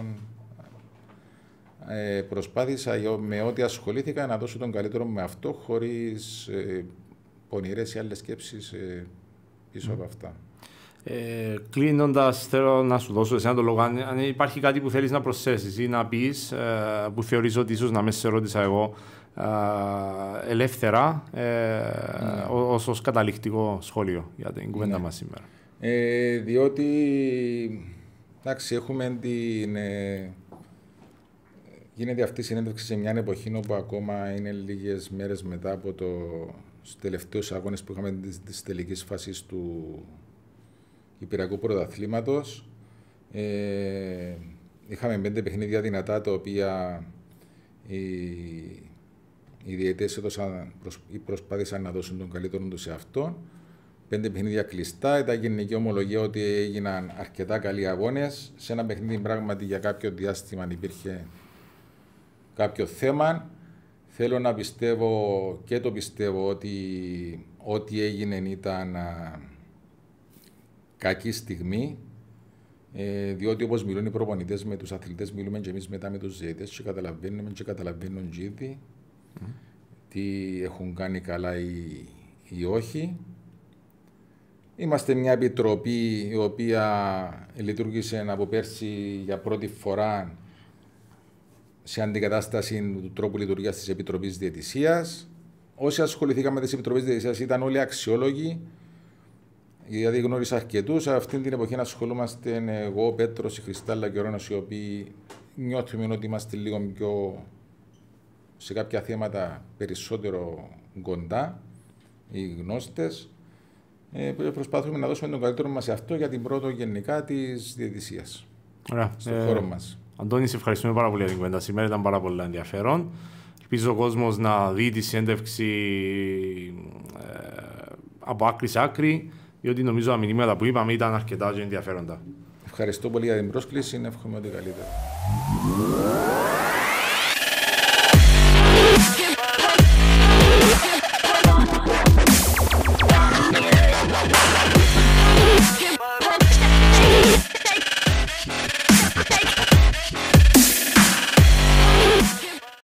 ε, προσπάθησα με ό,τι ασχολήθηκα να δώσω τον καλύτερο με αυτό χωρίς ε, πονηρές ή άλλες σκέψεις ε, πίσω mm. από αυτά. Ε, Κλείνοντας, θέλω να σου δώσω εσένα το λόγο. Αν, αν υπάρχει κάτι που θέλεις να προσθέσεις ή να πεις, ε, που θεωρείς ότι ίσως να με σε ρώτησα εγώ, ε, ελεύθερα, ε, mm. ως, ως καταληκτικό σχόλιο για την κουβέντα mm. μας σήμερα. Ε, διότι, εντάξει, έχουμε την... Ε, γίνεται αυτή η συνέντευξη σε μια εποχή όπου ακόμα είναι λίγες μέρες μετά από το, τους τελευταίους αγώνες που είχαμε της, της τελικής φάσης του Κυπριακού Πρωταθλήματος. Ε, είχαμε πέντε παιχνίδια δυνατά, τα οποία οι, οι διαιτές έδωσαν, ή προσπάθησαν να δώσουν τον καλύτερο τους σε αυτόν. Πέντε παιχνίδια κλειστά, ήταν γενική ομολογία ότι έγιναν αρκετά καλοί αγώνες. Σε ένα παιχνίδι πράγματι για κάποιο διάστημα υπήρχε κάποιο θέμα. Θέλω να πιστεύω και το πιστεύω ότι ό,τι έγινε ήταν κακή στιγμή, ε, διότι όπως μιλούν οι προπονητές με τους αθλητές, μιλούμε και εμείς μετά με τους διαιτητές και καταλαβαίνουμε και καταλαβαίνουν και ήδη mm. τι έχουν κάνει καλά ή, ή όχι. Είμαστε μια επιτροπή η οποία λειτουργήσε από πέρσι για πρώτη φορά σε αντικατάσταση του τρόπου λειτουργίας της Επιτροπής Διαιτησίας. Όσοι ασχοληθήκαμε με τις Επιτροπές Διαιτησίας ήταν όλοι αξιόλογοι Δηλαδή γνώρισα αρκετούς. Αυτή την εποχή ασχολούμαστε εγώ, ο Πέτρος, η Χριστάλλα και ο Ρόνος, οι οποίοι νιώθουμε ότι είμαστε λίγο πιο σε κάποια θέματα περισσότερο κοντά, οι γνώστες. Ε, προσπαθούμε να δώσουμε τον καλύτερο μας σε αυτό για την πρώτο γενικά της διαιτησίας. Ωραία. Στον ε, χώρο μας. Αντώνη, σε ευχαριστούμε πάρα πολύ για την κουβέντα σήμερα. Ήταν πάρα πολύ ενδιαφέρον. Ελπίζω ο κόσμος να δει τη συνέντευξη ε, από άκρη σε άκρη, διότι νομίζω τα μηνύματα που είπαμε ήταν αρκετά και ενδιαφέροντα. Ευχαριστώ πολύ για την πρόσκληση. Εύχομαι ότι καλύτερα.